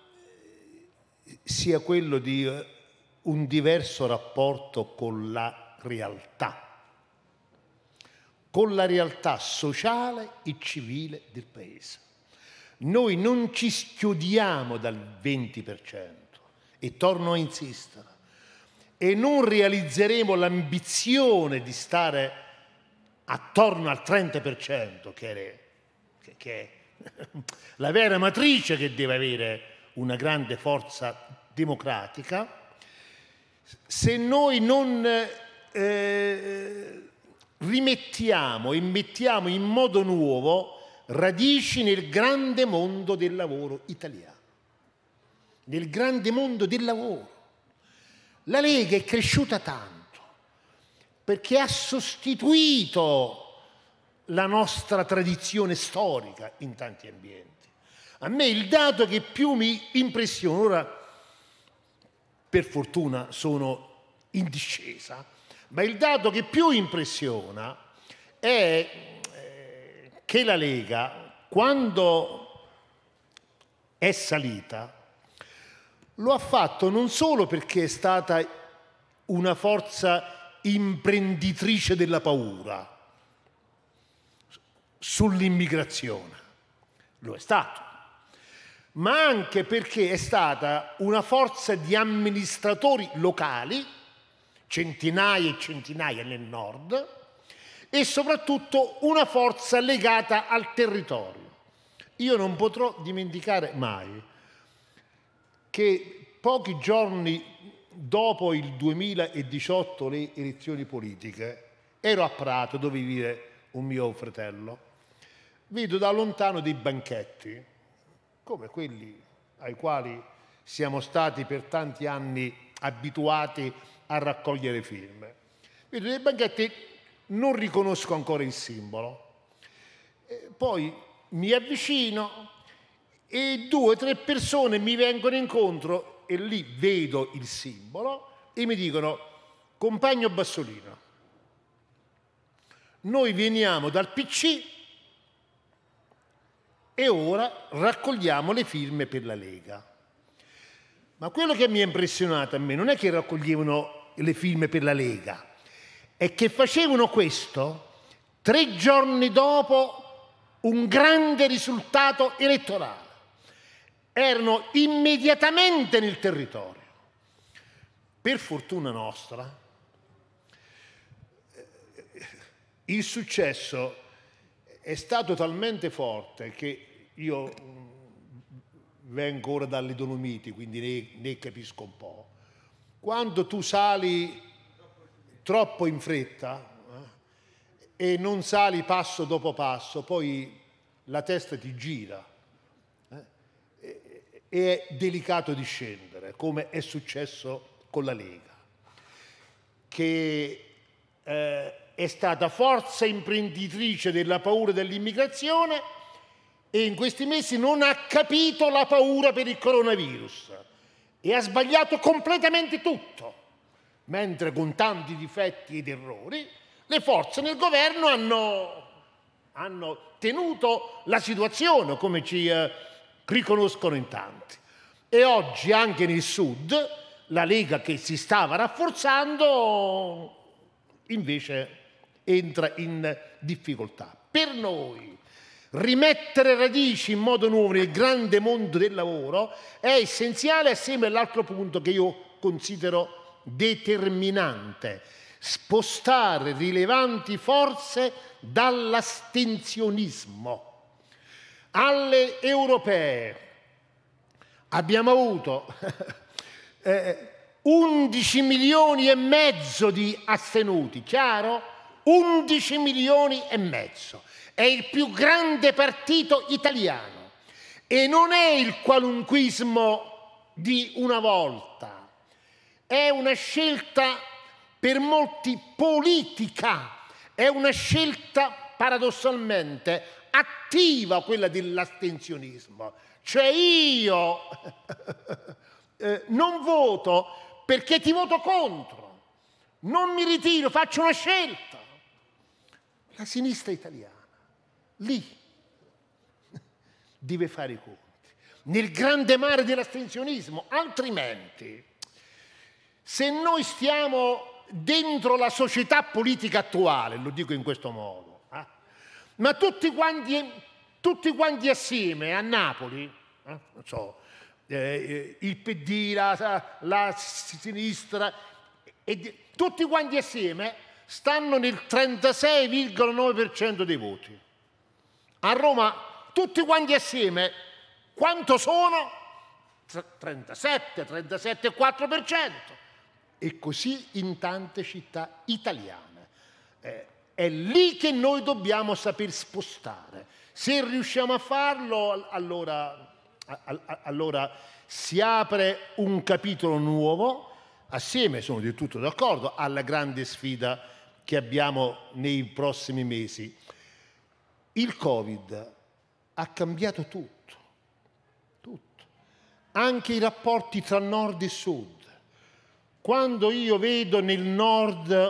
sia quello di un diverso rapporto con la realtà sociale e civile del Paese. Noi non ci schiodiamo dal 20%, e torno a insistere, e non realizzeremo l'ambizione di stare attorno al 30%, che è la vera matrice che deve avere una grande forza democratica, se noi non rimettiamo e mettiamo in modo nuovo radici nel grande mondo del lavoro italiano, nel grande mondo del lavoro. La Lega è cresciuta tanto perché ha sostituito la nostra tradizione storica in tanti ambienti. A me il dato che più mi impressiona, ora per fortuna sono in discesa, ma il dato che più impressiona è che la Lega, quando è salita, lo ha fatto non solo perché è stata una forza imprenditrice della paura sull'immigrazione, lo è stato, ma anche perché è stata una forza di amministratori locali, centinaia e centinaia nel nord, e soprattutto una forza legata al territorio. Io non potrò dimenticare mai che pochi giorni dopo il 2018, le elezioni politiche, ero a Prato, dove vive un mio fratello, vedo da lontano dei banchetti, come quelli ai quali siamo stati per tanti anni abituati a raccogliere firme. Vedo dei banchetti, non riconosco ancora il simbolo. Poi mi avvicino e 2 o 3 persone mi vengono incontro e lì vedo il simbolo e mi dicono: compagno Bassolino. noi veniamo dal PC e ora raccogliamo le firme per la Lega. Ma quello che mi ha impressionato a me non è che raccoglievano le firme per la Lega, è che facevano questo 3 giorni dopo un grande risultato elettorale. Erano immediatamente nel territorio. Per fortuna nostra, il successo è stato talmente forte che io vengo ora dalle Dolomiti, quindi ne capisco un po'. Quando tu sali troppo in fretta e non sali passo dopo passo, poi la testa ti gira e è delicato di scendere, come è successo con la Lega, che è stata forza imprenditrice della paura dell'immigrazione e in questi mesi non ha capito la paura per il coronavirus e ha sbagliato completamente tutto, mentre con tanti difetti ed errori le forze nel governo hanno tenuto la situazione, come ci riconoscono in tanti. E oggi anche nel Sud la Lega, che si stava rafforzando, invece entra in difficoltà. Per noi rimettere radici in modo nuovo nel grande mondo del lavoro è essenziale, assieme all'altro punto che io considero determinante: spostare rilevanti forze dall'astensionismo. Alle europee abbiamo avuto 11 milioni e mezzo di astenuti, chiaro? 11 milioni e mezzo. È il più grande partito italiano e non è il qualunquismo di una volta. È una scelta per molti politica, è una scelta paradossalmente attiva, quella dell'astensionismo. Cioè io non voto perché ti voto contro, non mi ritiro, faccio una scelta. La sinistra italiana, lì, deve fare i conti, nel grande mare dell'astensionismo, altrimenti, se noi stiamo dentro la società politica attuale, lo dico in questo modo, ma tutti quanti assieme a Napoli, non so, il PD, la sinistra, tutti quanti assieme stanno nel 36,9% dei voti. A Roma tutti quanti assieme quanto sono? 37,4%. E così in tante città italiane. È lì che noi dobbiamo saper spostare. Se riusciamo a farlo, allora si apre un capitolo nuovo, assieme, sono del tutto d'accordo, alla grande sfida che abbiamo nei prossimi mesi. Il Covid ha cambiato tutto, anche i rapporti tra nord e sud. Quando io vedo nel nord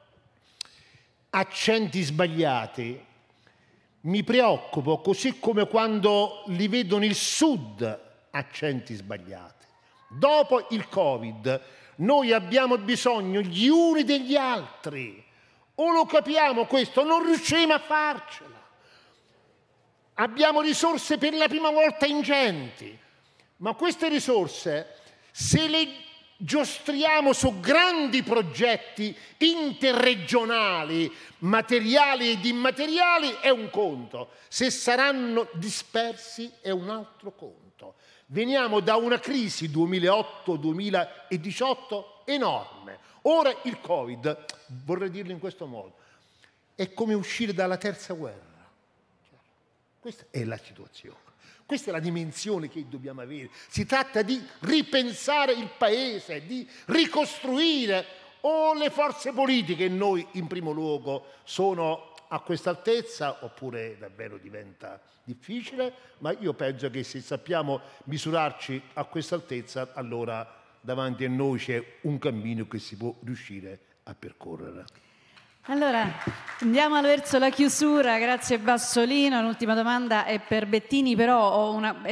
accenti sbagliati, mi preoccupo, così come quando li vedo nel sud accenti sbagliati. Dopo il Covid noi abbiamo bisogno gli uni degli altri. O lo capiamo questo, non riusciremo a farcela. Abbiamo risorse per la prima volta ingenti, ma queste risorse, se le giostriamo su grandi progetti interregionali, materiali ed immateriali, è un conto. Se saranno dispersi è un altro conto. Veniamo da una crisi 2008-2018 enorme. Ora il Covid, vorrei dirlo in questo modo, è come uscire dalla terza guerra. Questa è la situazione. Questa è la dimensione che dobbiamo avere. Si tratta di ripensare il paese, di ricostruire, o le forze politiche, noi in primo luogo, sono a questa altezza, oppure davvero diventa difficile, ma io penso che se sappiamo misurarci a questa altezza, allora davanti a noi c'è un cammino che si può riuscire a percorrere. Allora, andiamo verso la chiusura, grazie Bassolino. L'ultima domanda è per Bettini, però ho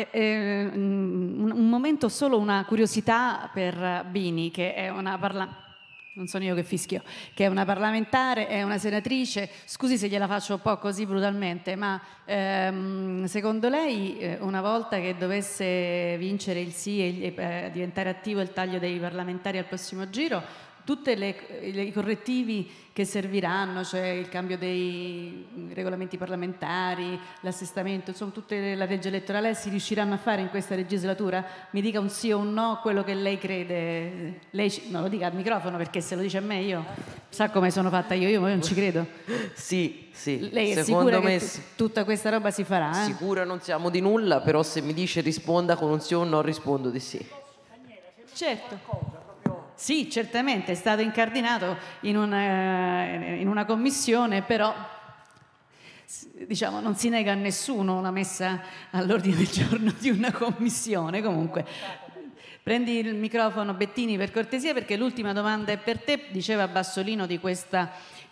un momento solo, una curiosità per Bini, che è una non sono io che fischio, che è una parlamentare, è una senatrice. Scusi se gliela faccio un po' così brutalmente, ma secondo lei una volta che dovesse vincere il sì e diventare attivo il taglio dei parlamentari al prossimo giro, tutti i correttivi che serviranno, cioè il cambio dei regolamenti parlamentari, l'assestamento, insomma tutta la legge elettorale, si riusciranno a fare in questa legislatura? Mi dica un sì o un no, quello che lei crede. Lei non lo dica al microfono, perché se lo dice a me io sa come sono fatta io non ci credo. Sì, sì. Lei è Secondo sicura me che tutta questa roba si farà? Sicura non siamo di nulla, però se mi dice risponda con un sì o un no, rispondo di sì. Certo. Sì, certamente, è stato incardinato in una commissione, però diciamo non si nega a nessuno una messa all'ordine del giorno di una commissione. Comunque, prendi il microfono Bettini per cortesia, perché l'ultima domanda è per te. Diceva Bassolino di questa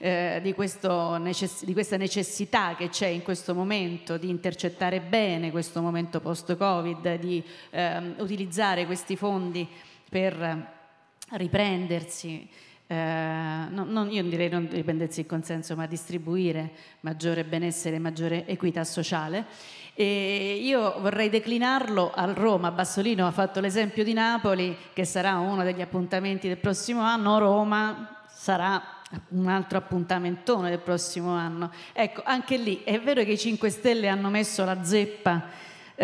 necessità che c'è in questo momento di intercettare bene questo momento post-Covid, di utilizzare questi fondi per riprendersi, io non direi non riprendersi il consenso, ma distribuire maggiore benessere, maggiore equità sociale. E io vorrei declinarlo a Roma. Bassolino ha fatto l'esempio di Napoli, che sarà uno degli appuntamenti del prossimo anno. Roma sarà un altro appuntamentone del prossimo anno. Ecco, anche lì è vero che i 5 Stelle hanno messo la zeppa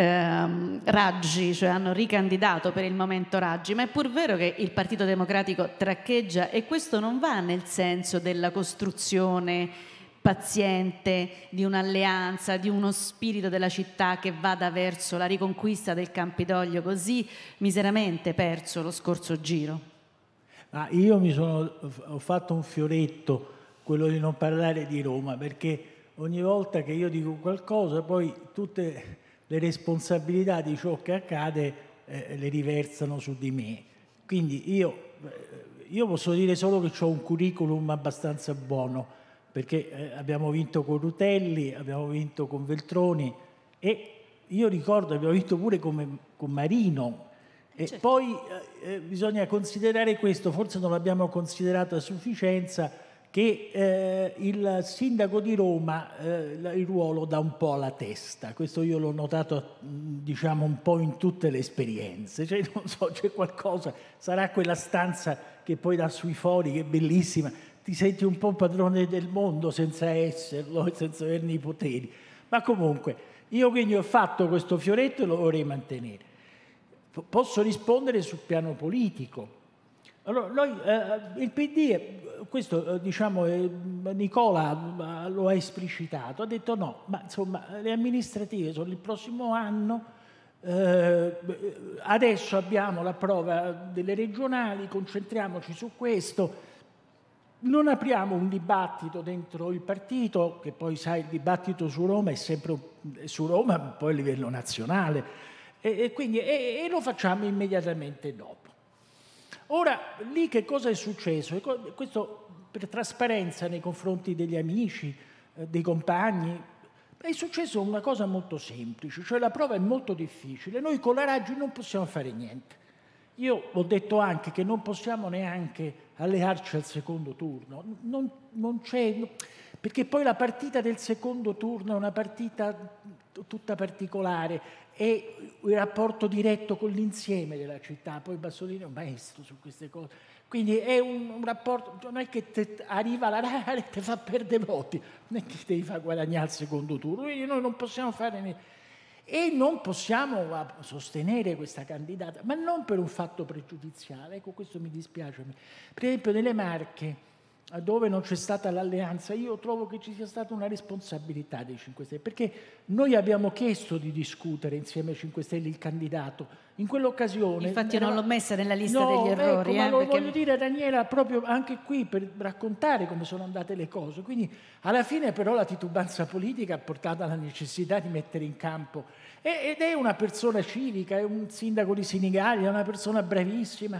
Raggi, cioè hanno ricandidato per il momento Raggi, ma è pur vero che il Partito Democratico traccheggia, e questo non va nel senso della costruzione paziente di un'alleanza, di uno spirito della città che vada verso la riconquista del Campidoglio, così miseramente perso lo scorso giro. Ma io ho fatto un fioretto, quello di non parlare di Roma, perché ogni volta che io dico qualcosa poi tutte le responsabilità di ciò che accade le riversano su di me. Quindi io posso dire solo che ho un curriculum abbastanza buono, perché abbiamo vinto con Rutelli, abbiamo vinto con Veltroni, e io ricordo abbiamo vinto pure con Marino. E certo. Poi bisogna considerare questo, forse non l'abbiamo considerato a sufficienza, che il sindaco di Roma il ruolo dà un po' alla testa. Questo io l'ho notato, diciamo, un po' in tutte le esperienze. Cioè, non so, c'è qualcosa, sarà quella stanza che poi dà sui fori, che è bellissima, ti senti un po' padrone del mondo senza esserlo, senza averne i poteri. Ma comunque, io quindi ho fatto questo fioretto e lo vorrei mantenere. Posso rispondere sul piano politico. Allora, noi, il PD, questo diciamo, Nicola lo ha esplicitato, ha detto no, ma insomma le amministrative sono il prossimo anno, adesso abbiamo la prova delle regionali, concentriamoci su questo, non apriamo un dibattito dentro il partito, che poi sai il dibattito su Roma è sempre su Roma, poi a livello nazionale, e quindi lo facciamo immediatamente dopo. Ora, lì che cosa è successo? Questo per trasparenza nei confronti degli amici, dei compagni, è successo una cosa molto semplice, cioè la prova è molto difficile. Noi con la Raggi non possiamo fare niente. Io ho detto anche che non possiamo neanche allearci al secondo turno, non c'è, perché poi la partita del secondo turno è una partita tutta particolare, è il rapporto diretto con l'insieme della città. Poi Bassolino è un maestro su queste cose, quindi è un rapporto, non è che arriva la Rai e ti fa perdere voti, non è che ti fa guadagnare il secondo turno, quindi noi non possiamo fare niente. E non possiamo sostenere questa candidata, ma non per un fatto pregiudiziale, ecco, questo mi dispiace. Per esempio nelle Marche, dove non c'è stata l'alleanza, io trovo che ci sia stata una responsabilità dei 5 Stelle, perché noi abbiamo chiesto di discutere insieme ai 5 Stelle il candidato. In quell'occasione... Infatti non l'ho messa nella lista degli errori. Ecco, ma lo perché... voglio dire, Daniela, proprio anche qui per raccontare come sono andate le cose. Quindi alla fine però la titubanza politica ha portato alla necessità di mettere in campo. Ed è una persona civica, è un sindaco di Senigallia, è una persona bravissima.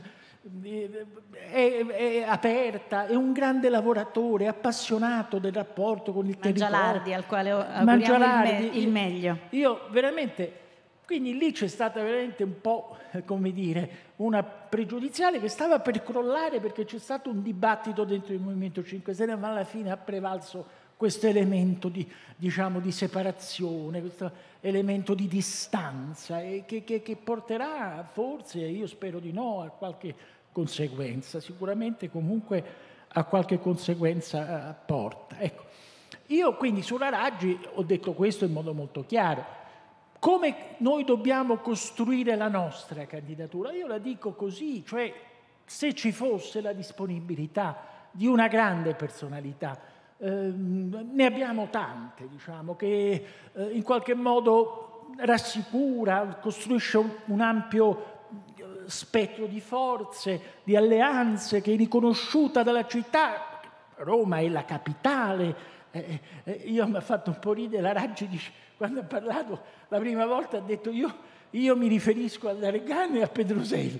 è aperta, è un grande lavoratore, appassionato del rapporto con il territorio. Mangialardi, al quale auguriamo il meglio. Io veramente... Quindi lì c'è stata veramente un po', come dire, una pregiudiziale che stava per crollare perché c'è stato un dibattito dentro il Movimento 5 Stelle, ma alla fine ha prevalso questo elemento di, diciamo, di separazione, questo elemento di distanza che porterà forse, io spero di no, a qualche conseguenza, sicuramente comunque a qualche conseguenza porta. Ecco. Io quindi sulla Raggi ho detto questo in modo molto chiaro. Come noi dobbiamo costruire la nostra candidatura? Io la dico così, cioè se ci fosse la disponibilità di una grande personalità, ne abbiamo tante, diciamo, che in qualche modo rassicura, costruisce un ampio spettro di forze, di alleanze, che è riconosciuta dalla città. Roma è la capitale. Io mi ha fatto un po' ridere la Raggi, dice, quando ha parlato la prima volta ha detto io mi riferisco alla Regan e a Petroselli.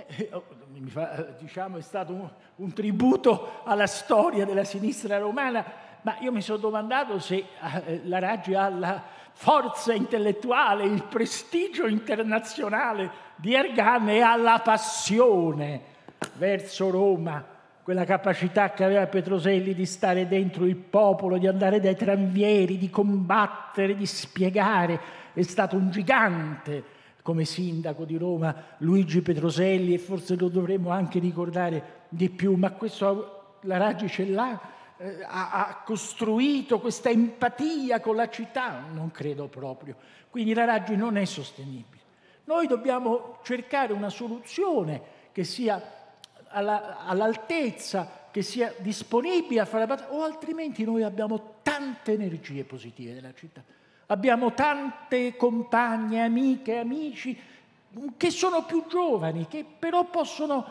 Diciamo, è stato un tributo alla storia della sinistra romana, ma io mi sono domandato se la Raggi ha la forza intellettuale, il prestigio internazionale di Ergan e ha la passione verso Roma, quella capacità che aveva Petroselli di stare dentro il popolo, di andare dai tranvieri, di combattere, di spiegare. È stato un gigante come sindaco di Roma Luigi Petroselli, e forse lo dovremmo anche ricordare di più, ma questo la Raggi ce l'ha, ha costruito questa empatia con la città? Non credo proprio. Quindi la Raggi non è sostenibile. Noi dobbiamo cercare una soluzione che sia all'altezza, che sia disponibile a fare la battaglia, o altrimenti noi abbiamo tante energie positive nella città, abbiamo tante compagne, amiche, amici che sono più giovani, che però possono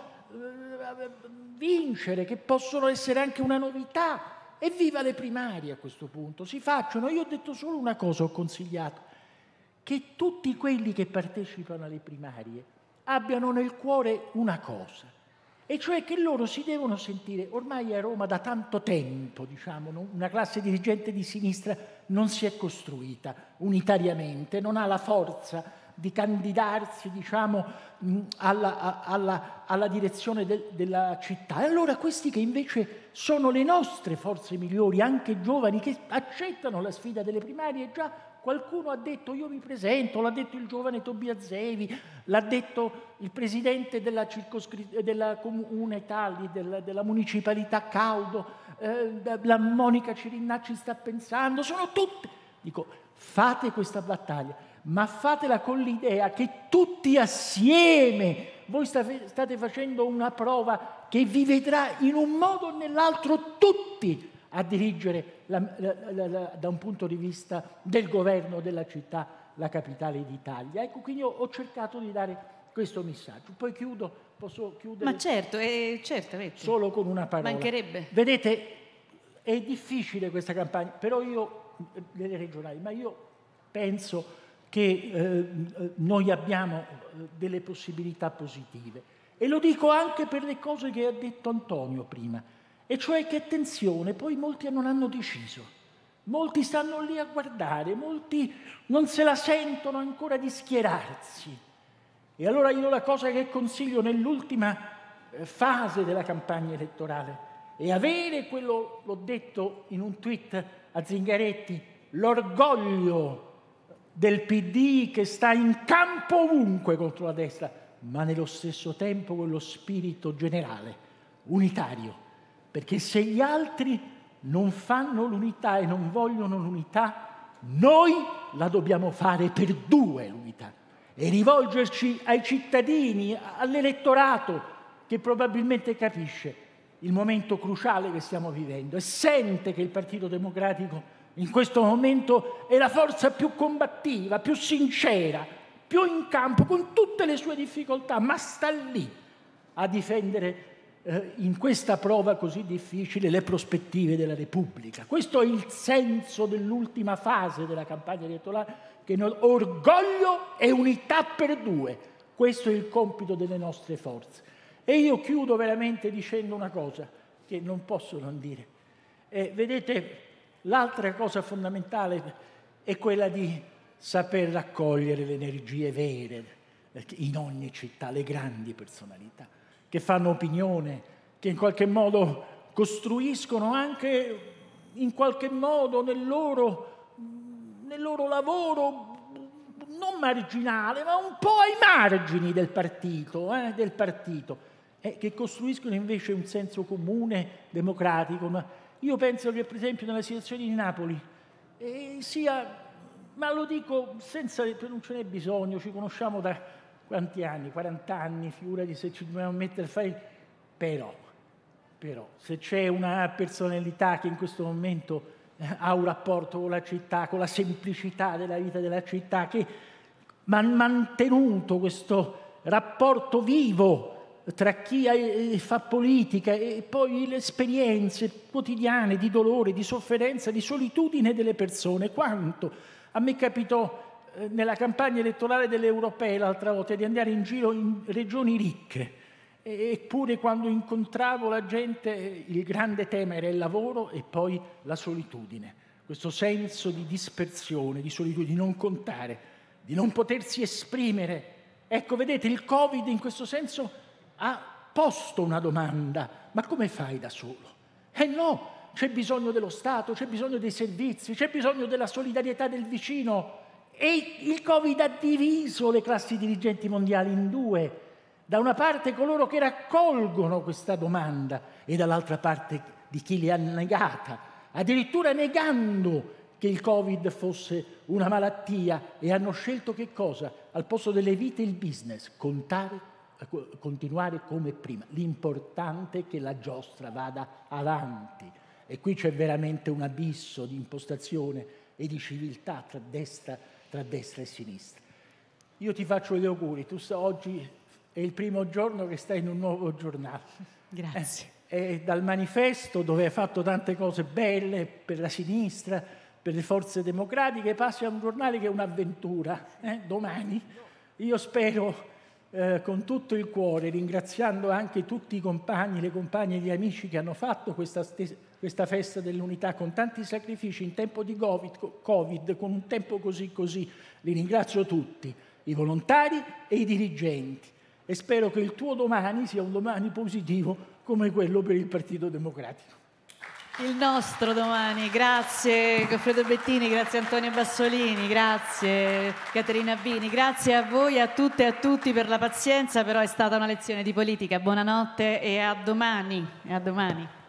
vincere, che possono essere anche una novità. E viva le primarie a questo punto, si facciano. Io ho detto solo una cosa, ho consigliato che tutti quelli che partecipano alle primarie abbiano nel cuore una cosa, e cioè che loro si devono sentire, ormai a Roma da tanto tempo, diciamo, una classe dirigente di sinistra non si è costruita unitariamente, non ha la forza di candidarsi, diciamo, alla direzione della città. E allora questi che invece sono le nostre forze migliori, anche giovani, che accettano la sfida delle primarie, già qualcuno ha detto io mi presento, l'ha detto il giovane Tobia Zevi, l'ha detto il presidente della comune Tali, della municipalità Caudo, la Monica Cirinnacci sta pensando, sono tutte. Dico, fate questa battaglia, ma fatela con l'idea che tutti assieme, voi state facendo una prova che vi vedrà in un modo o nell'altro tutti a dirigere da un punto di vista del governo della città, la capitale d'Italia. Ecco, quindi ho cercato di dare questo messaggio. Poi chiudo, posso chiudere? Ma certo, solo con una parola. Mancherebbe. Vedete, è difficile questa campagna, però delle regionali, ma io penso che noi abbiamo delle possibilità positive. E lo dico anche per le cose che ha detto Antonio prima. E cioè che, attenzione, poi molti non hanno deciso, molti stanno lì a guardare, molti non se la sentono ancora di schierarsi. E allora io la cosa che consiglio nell'ultima fase della campagna elettorale è avere quello, l'ho detto in un tweet a Zingaretti, l'orgoglio del PD che sta in campo ovunque contro la destra, ma nello stesso tempo quello spirito generale, unitario. Perché se gli altri non fanno l'unità e non vogliono l'unità, noi la dobbiamo fare per due l'unità e rivolgerci ai cittadini, all'elettorato che probabilmente capisce il momento cruciale che stiamo vivendo e sente che il Partito Democratico in questo momento è la forza più combattiva, più sincera, più in campo, con tutte le sue difficoltà, ma sta lì a difendere in questa prova così difficile le prospettive della Repubblica. Questo è il senso dell'ultima fase della campagna elettorale, che orgoglio e unità per due. Questo è il compito delle nostre forze. E io chiudo veramente dicendo una cosa che non posso non dire. Vedete, l'altra cosa fondamentale è quella di saper raccogliere le energie vere in ogni città, le grandi personalità che fanno opinione, che in qualche modo costruiscono anche in qualche modo nel loro lavoro non marginale, ma un po' ai margini del partito, che costruiscono invece un senso comune, democratico. Io penso che, per esempio, nella situazione di Napoli ma lo dico senza, non ce n'è bisogno, ci conosciamo da quanti anni? 40 anni, figurati se ci dobbiamo mettere a fare. Però, se c'è una personalità che in questo momento ha un rapporto con la città, con la semplicità della vita della città, che ha mantenuto questo rapporto vivo tra chi fa politica e poi le esperienze quotidiane di dolore, di sofferenza, di solitudine delle persone. Quanto a me capitò nella campagna elettorale delle europee l'altra volta di andare in giro in regioni ricche, eppure quando incontravo la gente il grande tema era il lavoro e poi la solitudine, questo senso di dispersione, di solitudine, di non contare, di non potersi esprimere. Ecco, vedete, il Covid in questo senso ha posto una domanda: ma come fai da solo? No, c'è bisogno dello Stato, c'è bisogno dei servizi, c'è bisogno della solidarietà del vicino. E il Covid ha diviso le classi dirigenti mondiali in due: da una parte coloro che raccolgono questa domanda e dall'altra parte di chi li ha negata, addirittura negando che il Covid fosse una malattia, e hanno scelto che cosa? Al posto delle vite il business, continuare come prima. L'importante è che la giostra vada avanti, e qui c'è veramente un abisso di impostazione e di civiltà tra destra e sinistra. Io ti faccio gli auguri, oggi è il primo giorno che stai in un nuovo giornale. Grazie. È dal Manifesto, dove hai fatto tante cose belle per la sinistra, per le forze democratiche, passi a un giornale che è un'avventura. Domani io spero con tutto il cuore, ringraziando anche tutti i compagni, le compagne e gli amici che hanno fatto questa festa dell'unità con tanti sacrifici in tempo di Covid, con un tempo così, li ringrazio tutti, i volontari e i dirigenti, e spero che il tuo domani sia un domani positivo come quello per il Partito Democratico. Il nostro domani. Grazie Goffredo Bettini, grazie Antonio Bassolini, grazie Caterina Bini, grazie a voi, a tutte e a tutti per la pazienza, però è stata una lezione di politica. Buonanotte e a domani.